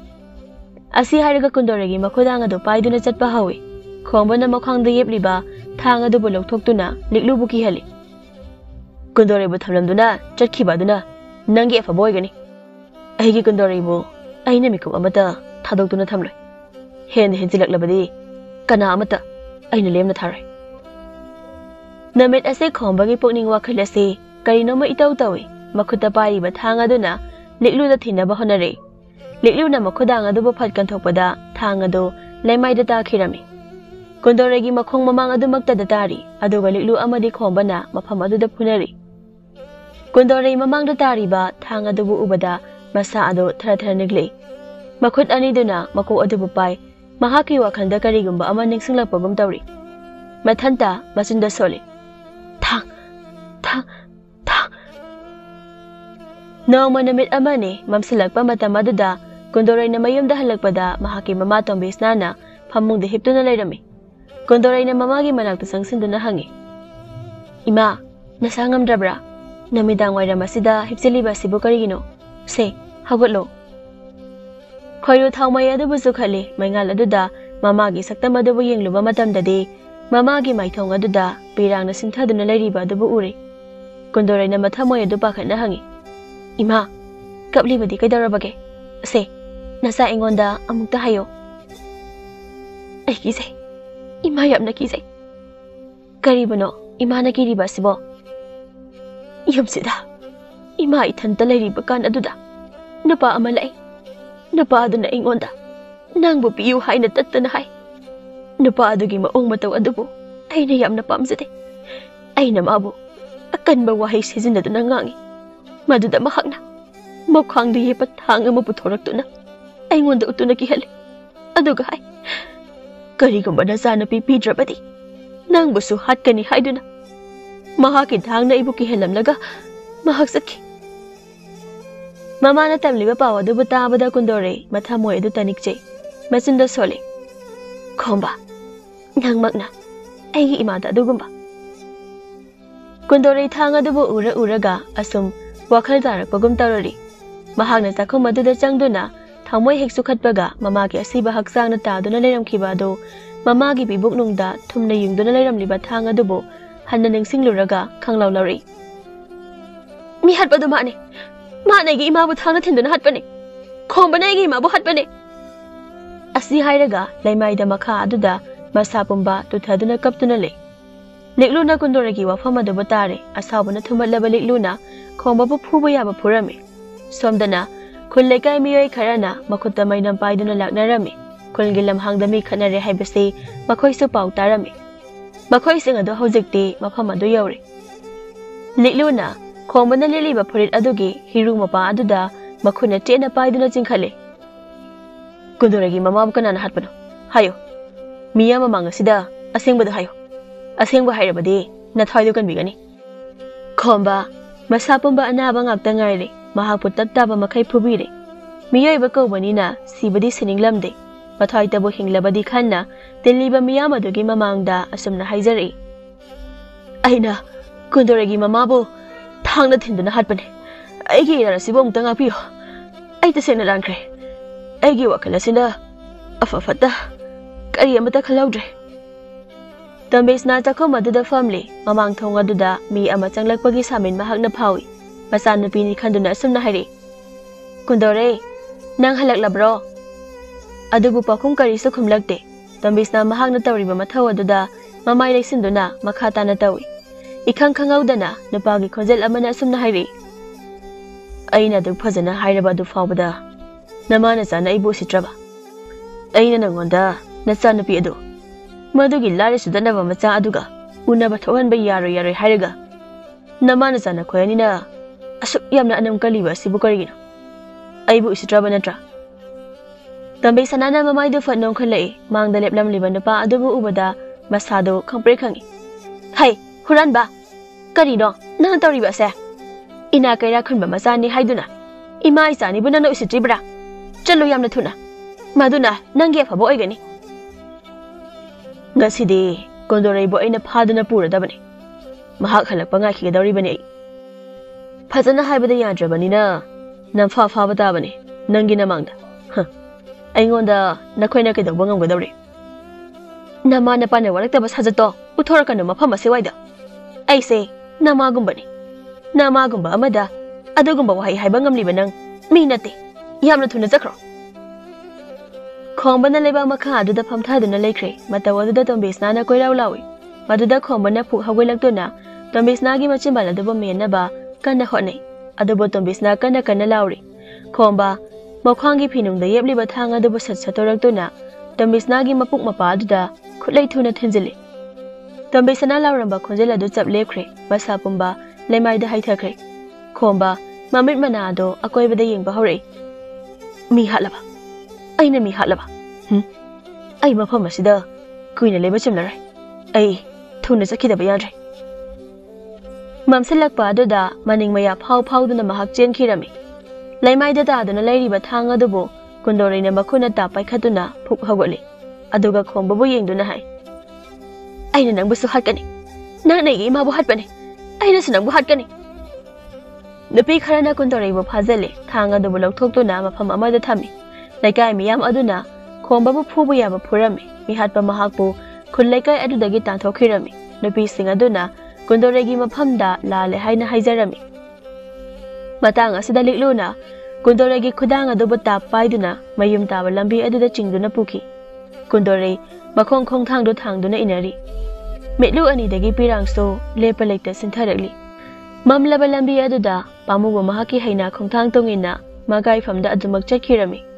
S1: Asi hairaga Kundoraigi makhodang adu paiduna chatpa hawi. Khombana makhangda yepliba ꯊꯥꯡ ꯑꯗꯨꯕꯨ ꯂꯧꯊꯣꯛꯇꯨꯅ ꯂꯤꯛꯂꯨꯕꯨ ꯀꯤꯍꯜꯂꯤ꯫ ꯀꯨꯟꯗꯣꯔꯩꯕꯨ ꯊꯝꯂꯝꯗꯨꯅ ꯆꯠꯈꯤꯕ ꯑꯗꯨꯅ ꯅꯪꯒꯤ ꯑꯐꯕ ꯑꯣꯏꯒꯅꯤ꯫ ꯑꯩꯒꯤ ꯀꯨꯟꯗꯣꯔꯩꯕꯨ ꯑꯩꯅ ꯃꯤꯀꯨꯞ ꯑꯃꯠꯇ ꯊꯥꯗꯣꯛꯇꯨꯅ ꯊꯝꯂꯣꯏ꯫ ꯍꯦꯟꯅ ꯍꯦꯟꯖꯤꯜꯂꯛꯂꯕꯗꯤ ꯀꯅꯥ ꯑꯃꯠꯇ ꯑꯩꯅ ꯂꯦꯝꯅ ꯊꯥꯔꯣꯏ꯫ ꯅꯨꯃꯤꯠ ꯑꯁꯤ ꯈꯣꯝꯕꯒꯤ ꯄꯨꯛꯅꯤꯡ ꯋꯥꯈꯜ ꯑꯁꯤ ꯀꯔꯤꯅꯣꯃ ꯏꯇꯧ ꯇꯧꯏ꯫ ꯃꯈꯨꯠꯇ ꯄꯥꯏꯔꯤꯕ ꯊꯥꯡ ꯑꯗꯨꯅ ꯂꯤꯛꯂꯨꯗ ꯊꯤꯅꯕ ꯍꯣꯠꯅꯔꯛꯏ꯫ ꯂꯤꯛꯂꯨꯅ ꯃꯈꯨꯗꯥꯡ ꯑꯗꯨꯕꯨ ꯐꯠ ꯀꯟꯊꯣꯛꯄꯗ ꯊꯥꯡ ꯑꯗꯨ ꯂꯩꯃꯥꯏꯗ ꯇꯥꯈꯤꯔꯝꯃꯤ꯫ ꯀꯨꯟꯗꯣꯔꯩꯒꯤ ꯃꯈꯣꯡ ꯃꯃꯥꯡ ꯑꯗꯨꯃꯛꯇꯗ ꯇꯥꯔꯤ, ꯑꯗꯨꯒ ꯂꯤꯛꯂꯨ ꯑꯃꯗꯤ ꯈꯣꯝꯕꯅ ꯃꯐꯝ ꯑꯗꯨꯗ ꯐꯨꯅꯔꯤ꯫ ꯀꯨꯟꯗꯣꯔꯩ ꯃꯃꯥꯡꯗ ꯇꯥꯔꯤꯕ ꯊꯥꯡ ꯑꯗꯨꯕꯨ ꯎꯕꯗ ꯃꯁꯥ ꯑꯗꯨ ꯊꯔ ꯊꯔ ꯅꯤꯛꯂꯛꯏ꯫ ꯃꯈꯨꯠ ꯑꯅꯤꯗꯨꯅ ꯃꯀꯣꯛ ꯑꯗꯨꯕꯨ ꯄꯥꯏ, ꯃꯍꯥꯛꯀꯤ ꯋꯥꯈꯜꯗ ꯀꯔꯤꯒꯨꯝꯕ ꯑꯃ ꯅꯤꯡꯁꯤꯡꯂꯛꯄꯒꯨꯝ ꯇꯧꯔꯤ꯫ ꯃꯊꯟꯇ ꯃꯆꯤꯟꯗ ꯁꯣꯜꯂꯤ, ꯊꯥꯡ ꯊꯥꯡ ꯊꯥꯡ꯫ ꯅꯣꯡꯃ ꯅꯨꯃꯤꯠ ꯑꯃꯅꯤ ꯃꯝꯁꯤꯜꯂꯛꯄ ꯃꯇꯝ ꯑꯗꯨꯗ ꯀꯨꯟꯗꯣꯔꯩꯅ ꯃꯌꯨꯝꯗ ꯍꯜꯂꯛꯄꯗ ꯃꯍꯥꯛꯀꯤ ꯃꯃꯥ ꯇꯣꯝꯕꯤꯁꯅꯥꯅ ꯐꯃꯨꯡꯗ ꯍꯤꯞꯇꯨꯅ ꯂꯩꯔꯝꯃꯤ꯫ ꯀꯨꯟꯗꯣꯔꯩꯅ ꯃꯃꯥꯒꯤ ꯃꯅꯥꯛꯇ ꯆꯪꯁꯤꯟꯗꯨꯅ ꯍꯪꯉꯤ, ꯏꯃꯥ, ꯅꯁꯥ ꯉꯝꯗ꯭ꯔꯕ꯭ꯔꯥ? ꯅꯨꯃꯤꯗꯥꯡ ꯋꯥꯏꯔꯝ ꯑꯁꯤꯗ ꯍꯤꯞꯆꯤꯜꯂꯤꯕ ꯑꯁꯤꯕꯨ ꯀꯔꯤꯒꯤꯅꯣ? ꯁꯦ, ꯍꯧꯒꯠꯂꯣ꯫ ꯈꯣꯏꯔꯨ ꯊꯥꯎꯃꯩ ꯑꯗꯨꯕꯨ ꯆꯨꯈꯠꯂꯤ꯫ ꯃꯩꯉꯥꯜ ꯑꯗꯨꯗ ꯃꯃꯥꯒꯤ ꯁꯛꯇꯝ ꯑꯗꯨꯕꯨ ꯌꯦꯡꯂꯨꯕ ꯃꯇꯝꯗꯗꯤ ꯃꯃꯥꯒꯤ ꯃꯥꯏꯊꯣꯡ ꯑꯗꯨꯗ ꯄꯤꯔꯥꯡꯅ ꯁꯤꯡꯊꯗꯨꯅ ꯂꯩꯔꯤꯕ ꯑꯗꯨꯕꯨ ꯎꯔꯤ꯫ ꯀꯨꯟꯗꯣꯔꯩꯅ ꯃꯊꯃꯣꯏ ꯑꯗꯨ ꯄꯥꯈꯠꯅ ꯍꯪꯉꯤ, ꯏꯃꯥ, ꯀꯞꯂꯤꯕꯗꯤ ꯀꯩꯗꯧꯔꯕꯒꯦ? ꯑꯁꯦ, ꯅꯆꯥ ꯑꯩꯉꯣꯟꯗ ꯑꯃꯨꯛꯇ ꯍꯥꯏꯌꯣ꯫ ꯑꯩ ꯀꯤꯖꯩ, ꯏꯃꯥ ꯌꯥꯝꯅ ꯀꯤꯖꯩ꯫ ꯀꯔꯤꯕꯨꯅꯣ ꯏꯃꯥꯅ ꯀꯤꯔꯤꯕ ꯑꯁꯤꯕꯣ? ꯌꯨꯝꯁꯤꯗ ꯏꯃꯥ ꯏꯊꯟꯇ ꯂꯩꯔꯤꯕ ꯀꯥꯟ ꯑꯗꯨꯗ ꯅꯨꯄꯥ ꯑꯃ ꯂꯩ꯫ ꯅꯨꯄꯥ ꯑꯗꯨꯅ ꯑꯩꯉꯣꯟꯗ ꯅꯪꯕꯨ ꯄꯤꯌꯨ ꯍꯥꯏꯅ ꯇꯠꯇꯅ ꯍꯥꯏ꯫ ꯅꯨꯄꯥ ꯑꯗꯨꯒꯤ ꯃꯑꯣꯡ ꯃꯇꯧ ꯑꯗꯨꯕꯨ ꯑꯩꯅ ꯌꯥꯝꯅ ꯄꯥꯝꯖꯗꯦ꯫ ꯑꯩꯅ ꯃꯥꯕꯨ ꯑꯀꯟꯕ ꯋꯥꯍꯩ ꯁꯤꯖꯤꯟꯅꯗꯨꯅ ꯉꯥꯡꯉꯤ꯫ ꯃꯗꯨꯗ ꯃꯍꯥꯛꯅ ꯃꯈ꯭ꯋꯥꯡꯗ ꯌꯦꯞꯄ ꯊꯥꯡ ꯑꯃ ꯄꯨꯊꯣꯔꯛꯇꯨꯅ ꯑꯩꯉꯣꯟꯗ ꯎꯠꯇꯨꯅ ꯀꯤꯍꯜꯂꯤ꯫ ꯑꯗꯨꯒ ꯍꯥꯏ, ꯀꯔꯤꯒꯨꯝꯕ ꯅꯆꯥꯅꯨꯄꯤ ꯄꯤꯗ꯭ꯔꯕꯗꯤ ꯅꯪꯕꯨꯁꯨ ꯍꯥꯠꯀꯅꯤ ꯍꯥꯏꯗꯨꯅ꯫ ꯃꯍꯥꯛꯀꯤ ꯊꯥꯡꯅ ꯑꯩꯕꯨ ꯀꯤꯍꯜꯂꯝꯂꯒ ꯃꯍꯥꯛ ꯆꯠꯈꯤ꯫ ꯃꯃꯥꯅ ꯇꯝꯂꯤꯕ ꯄꯥꯎ ꯑꯗꯨꯕꯨ ꯇꯥꯕꯗ ꯀꯨꯟꯗꯣꯔꯩ ꯃꯊꯃꯣꯏ ꯑꯗꯨ ꯇꯅꯤꯛꯆꯩ꯫ ꯃꯆꯤꯟꯗ ꯁꯣꯜꯂꯤ, ꯈꯣꯝꯕ, ꯅꯪꯃꯛꯅ ꯑꯩꯒꯤ ꯏꯃꯥꯗ ꯑꯗꯨꯒꯨꯝꯕ꯫ ꯀꯨꯟꯗꯣꯔꯩ ꯊꯥꯡ ꯑꯗꯨꯕꯨ ꯎꯔ ꯎꯔꯒ ꯑꯁꯨꯝ ꯋꯥꯈꯜ ꯇꯥꯔꯛꯄꯒꯨꯝ ꯇꯧꯔꯔꯤ꯫ ꯃꯍꯥꯛꯅ ꯆꯥꯛꯈꯨꯝ ꯑꯗꯨꯗ ꯆꯪꯗꯨꯅ ꯊꯥꯎꯃꯩ ꯍꯦꯛ ꯆꯨꯈꯠꯄꯒ ꯃꯃꯥꯒꯤ ꯑꯁꯤꯕ ꯍꯛꯆꯥꯡꯅ ꯇꯥꯗꯨꯅ ꯂꯩꯔꯝꯈꯤꯕ ꯑꯗꯨ ꯃꯃꯥꯒꯤ ꯄꯤꯕꯨꯛꯅꯨꯡꯗ ꯊꯨꯝꯅ ꯌꯨꯡꯗꯨꯅ ꯂꯩꯔꯝꯂꯤꯕ ꯊꯥꯡ ꯑꯗꯨꯕꯨ ꯍꯟꯅ ꯅꯤꯡꯁꯤꯡꯂꯨꯔꯒ ꯈꯪꯂꯧ ꯂꯧꯔꯛꯏ꯫ ꯃꯤ ꯍꯥꯠꯄꯗꯨ ꯃꯥꯅꯤ꯫ ꯃꯥꯅ ꯑꯩꯒꯤ ꯏꯃꯥꯕꯨ ꯊꯥꯡꯅ ꯊꯤꯟꯗꯨꯅ ꯍꯥꯠꯄꯅꯤ꯫ ꯈꯣꯝꯕꯅ ꯑꯩꯒꯤ ꯏꯃꯥꯕꯨ ꯍꯥꯠꯄꯅꯤ꯫ ꯑꯁꯤ ꯍꯥꯏꯔꯒ ꯂꯩꯃꯥꯏꯗ ꯃꯈꯥ ꯑꯗꯨꯗ ꯃꯁꯥ ꯄꯨꯝꯕ ꯇꯨꯊꯗꯨꯅ ꯀꯞꯇꯨꯅ ꯂꯩ꯫ ꯂꯤꯛꯂꯨꯅ ꯀꯨꯟꯗꯣꯔꯩꯒꯤ ꯋꯥꯐꯝ ꯑꯗꯨꯕꯨ ꯇꯥꯔꯦ꯫ ꯑꯁꯥꯎꯕꯅ ꯊꯨꯝꯍꯠꯂꯕ ꯂꯤꯛꯂꯨꯅ ꯈꯣꯝꯕꯕꯨ ꯐꯨꯕ ꯌꯥꯕ ꯐꯨꯔꯝꯃꯤ꯫ ꯁꯣꯝꯗꯅ ꯈꯨꯜ ꯂꯩꯀꯥꯏ ꯃꯤꯑꯣꯏ ꯈꯔꯅ ꯃꯈꯨꯠꯇ ꯃꯩꯅꯝ ꯄꯥꯏꯗꯨꯅ ꯂꯥꯛꯅꯔꯝꯃꯤ꯫ ꯈꯨꯜꯒꯤ ꯂꯝꯍꯥꯡꯗ ꯃꯤ ꯈꯠꯅꯔꯦ ꯍꯥꯏꯕꯁꯤ ꯃꯈꯣꯏꯁꯨ ꯄꯥꯎ ꯇꯥꯔꯝꯃꯤ꯫ ꯃꯈꯣꯏꯁꯤꯡ ꯑꯗꯨ ꯍꯧꯖꯤꯛꯇꯤ ꯃꯐꯝ ꯑꯗꯨ ꯌꯧꯔꯤ꯫ ꯂꯤꯛꯂꯨꯅ ꯈꯣꯝꯕꯅ ꯂꯤꯠꯂꯤꯕ ꯐꯨꯔꯤꯠ ꯑꯗꯨꯒꯤ ꯍꯤꯔꯨ ꯃꯄꯥ ꯑꯗꯨꯗ ꯃꯈꯨꯠꯅ ꯆꯦꯠꯅ ꯄꯥꯏꯗꯨꯅ ꯆꯤꯡꯈꯠꯂꯤ꯫ ꯀꯨꯟꯗꯣꯔꯩꯒꯤ ꯃꯃꯥꯕꯨ ꯀꯅꯥꯅ ꯍꯥꯠꯄꯅꯣ? ꯍꯥꯏꯌꯨ꯫ ꯃꯤꯌꯥꯝ ꯃꯃꯥꯡ ꯑꯁꯤꯗ ꯑꯁꯦꯡꯕꯗꯨ ꯍꯥꯏꯌꯨ꯫ ꯑꯁꯦꯡꯕ ꯍꯥꯏꯔꯕꯗꯤ ꯅꯊ꯭ꯋꯥꯏꯗꯨ ꯀꯟꯕꯤꯒꯅꯤ꯫ ꯈꯣꯝꯕ ꯃꯁꯥ ꯄꯨꯝꯕ ꯑꯅꯥꯕ ꯉꯥꯛꯇ ꯉꯥꯏꯔꯦ꯫ ꯃꯍꯥꯛꯄꯨ ꯇꯞ ꯇꯥꯕ ꯃꯈꯩ ꯐꯨꯕꯤꯔꯦ꯫ ꯃꯤꯑꯣꯏꯕ ꯀꯧꯕꯅꯤꯅ ꯁꯤꯕꯗꯤ ꯁꯤꯅꯤꯡꯂꯝꯗꯦ꯫ ꯃꯊ꯭ꯋꯥꯏꯇꯕꯨ ꯍꯤꯡꯂꯕꯗꯤ ꯈꯟꯅ ꯇꯤꯜꯂꯤꯕ ꯃꯤꯌꯥꯝ ꯑꯗꯨꯒꯤ ꯃꯃꯥꯡꯗ ꯑꯁꯨꯝꯅ ꯍꯥꯏꯖꯔꯛꯏ, ꯑꯩꯅ ꯀꯨꯟꯗꯣꯔꯩꯒꯤ ꯃꯃꯥꯕꯨ ꯊꯥꯡꯅ ꯊꯤꯟꯗꯨꯅ ꯍꯥꯠꯄꯅꯤ꯫ ꯑꯩꯒꯤ ꯏꯔꯥꯜ ꯑꯁꯤꯕꯨ ꯑꯃꯨꯛꯇ ꯉꯥꯛꯄꯤꯌꯨ꯫ ꯑꯩ ꯇꯁꯦꯡꯅ ꯂꯥꯟꯈ꯭ꯔꯦ꯫ ꯑꯩꯒꯤ ꯋꯥꯈꯜ ꯑꯁꯤꯅ ꯑꯐ ꯐꯠꯇ ꯀꯔꯤ ꯑꯃꯠꯇ ꯈꯜꯍꯧꯗ꯭ꯔꯦ꯫ ꯇꯣꯝꯕꯤꯁꯅꯥ ꯆꯥꯛꯈꯨꯝ ꯑꯗꯨꯗ ꯐꯝꯂꯤ꯫ ꯃꯃꯥꯡ ꯊꯣꯡ ꯑꯗꯨꯗ ꯃꯤ ꯑꯃ ꯆꯪꯂꯛꯄꯒꯤ ꯁꯥꯃꯤꯟ ꯃꯍꯥꯛꯅ ꯐꯥꯎꯏ꯫ ꯃꯆꯥꯅꯨꯄꯤꯅꯤ ꯈꯟꯗꯨꯅ ꯑꯁꯨꯝꯅ ꯍꯥꯏꯔꯛꯏ, ꯀꯨꯟꯗꯣꯔꯩ, ꯅꯪ ꯍꯜꯂꯛꯂꯕ꯭ꯔꯣ? ꯑꯗꯨꯕꯨ ꯄꯥꯎꯈꯨꯝ ꯀꯔꯤꯁꯨ ꯈꯨꯝꯂꯛꯇꯦ꯫ ꯇꯣꯝꯕꯤꯁꯅꯥ ꯃꯍꯥꯛꯅ ꯇꯧꯔꯤꯕ ꯃꯊꯧ ꯑꯗꯨꯗ ꯃꯃꯥꯏ ꯂꯩꯁꯤꯟꯗꯨꯅ ꯃꯈꯥ ꯇꯥꯅ ꯇꯧꯏ꯫ ꯏꯈꯪ ꯈꯪꯍꯧꯗꯅ ꯅꯨꯄꯥꯒꯤ ꯈꯣꯟꯖꯦꯜ ꯑꯃꯅ ꯑꯁꯨꯝꯅ ꯍꯥꯏꯔꯛꯏ, ꯑꯩꯅ ꯑꯗꯨꯛ ꯐꯖꯅ ꯍꯥꯏꯔꯕ ꯑꯗꯨ ꯐꯥꯎꯕꯗ ꯅꯃꯥ ꯅꯆꯥꯅ ꯑꯩꯕꯨ ꯎꯁꯤꯠꯇ꯭ꯔꯕ? ꯑꯩꯅ ꯅꯉꯣꯟꯗ ꯅꯆꯥꯅꯨꯄꯤ ꯑꯗꯨ ꯃꯗꯨꯒꯤ ꯂꯥꯏꯔ ꯆꯨꯗꯠꯅꯕ ꯃꯆꯥ ꯑꯗꯨꯒ ꯎꯅꯕ ꯊꯣꯛꯍꯟꯕ ꯌꯥꯔꯣꯏ ꯌꯥꯔꯣꯏ ꯍꯥꯏꯔꯒ ꯅꯃꯥ ꯅꯆꯥ ꯅꯈꯣꯏ ꯑꯅꯤꯅ ꯑꯁꯨꯛ ꯌꯥꯝꯅ ꯑꯅꯝ ꯀꯜꯂꯤꯕ ꯑꯁꯤꯕꯨ ꯀꯔꯤꯒꯤꯅꯣ? ꯑꯩꯕꯨ ꯎꯁꯤꯠꯇ꯭ꯔꯕ ꯅꯠꯇ꯭ꯔꯥ? ꯇꯣꯝꯕꯤꯁꯅꯥꯅ ꯃꯃꯥꯏꯗꯨ ꯐꯠ ꯅꯣꯡꯈꯠꯂꯛꯏ꯫ ꯃꯥꯡꯗ ꯂꯦꯞꯂꯝꯂꯤꯕ ꯅꯨꯄꯥ ꯑꯗꯨꯕꯨ ꯎꯕꯗ ꯃꯁꯥꯗꯨ ꯈꯪꯄ꯭ꯔꯦꯛ ꯈꯪꯏ꯫ ꯍꯩ ꯍꯨꯔꯥꯟꯕ! ꯀꯔꯤꯅꯣ ꯅꯪꯅ ꯇꯧꯔꯤꯕ ꯑꯁꯦ? ꯏꯅꯥ ꯀꯩꯔꯥꯛ ꯈꯨꯟꯕ ꯃꯆꯥꯅꯤ ꯍꯥꯏꯗꯨꯅ ꯏꯃꯥ ꯏꯆꯥꯅꯤꯕꯨ ꯅꯪꯅ ꯎꯁꯤꯠꯇ꯭ꯔꯤꯕ꯭ꯔꯥ? ꯆꯠꯂꯨ ꯌꯥꯝꯅ ꯊꯨꯅ, ꯃꯗꯨꯅ ꯅꯪꯒꯤ ꯑꯐꯕ ꯑꯣꯏꯒꯅꯤ꯫ ꯉꯁꯤꯗꯤ ꯀꯨꯟꯗꯣꯔꯩꯕꯨ ꯑꯩꯅ ꯐꯥꯗꯨꯅ ꯄꯨꯔꯗꯕꯅꯤ꯫ ꯃꯍꯥꯛ ꯍꯜꯂꯛꯄ ꯉꯥꯏꯈꯤꯒꯗꯧꯔꯤꯕꯅꯤ ꯑꯩ꯫ ꯐꯖꯅ ꯍꯥꯏꯕꯗ ꯌꯥꯗ꯭ꯔꯕꯅꯤꯅ ꯅꯝꯐꯥ ꯐꯥꯕ ꯇꯥꯕꯅꯤ ꯅꯪꯒꯤ ꯅꯃꯥꯡꯗ꯫ ꯍ, ꯑꯩꯉꯣꯟꯗ ꯅꯈꯣꯏꯅ ꯀꯩꯗꯧꯕ ꯉꯝꯒꯗꯧꯔꯤ? Nama napa na warak tabas hajato uthora kanu mafam ase waida ai se nama gumbani nama gumba amada adugumba wahai haiba ngamliba nang mi nate yamna thuna jakro khongbana leba makha aduda phamthaduna lekhre mataw aduda tombisna na koiraw lawi maduda khongbana phu hawelaktuna tombisna gi machimbal aduba menaba kanna hone aduba tombisna kanna kanna lawri khomba mokhangi phinungda yebliba thang aduba sat satoraktuna tombisna gi mapuk mapa aduda khulai thuna thinjili tombisna lawramba khonjela du chap lekhre basa pumba lemaida haithakre khomba mamit manado akoibada yengba hore mi halaba aina mi halaba hm ai mafam asida kuina leba chimlarai ai thuna sakhidaba yadre mamsilakpa aduda maning maya phau phau duna mahak chen khirami laimaida da duna lairiba thang adubo kundoreina makhuna ta paikhatuna phuk hawali aduga khombabu yengduna hai aina nangbu su hatkani na nei gi mabu hatpani aina su nangbu hatkani nupi kharana kundoreibu phajale thang adubu lokthokduna mafam amada thami laikai miyam aduna khombabu phubu yaba phurami mi hatpa mahakbu khun laikai adudagi tanthokirami nupi sing aduna kundoregi mafamda lale haina haijarami matang asida likluna kundoregi khudang adubu tap paiduna mayum taba lambi aduda chingduna pukhi kundore makhong khong thangdu thangduna inari metlu ani dagi pirangso lepa lekta sintharakli mamlaba lambi aduda pamugo mahaki haina khongthang tongina magai famda adumak chakhirami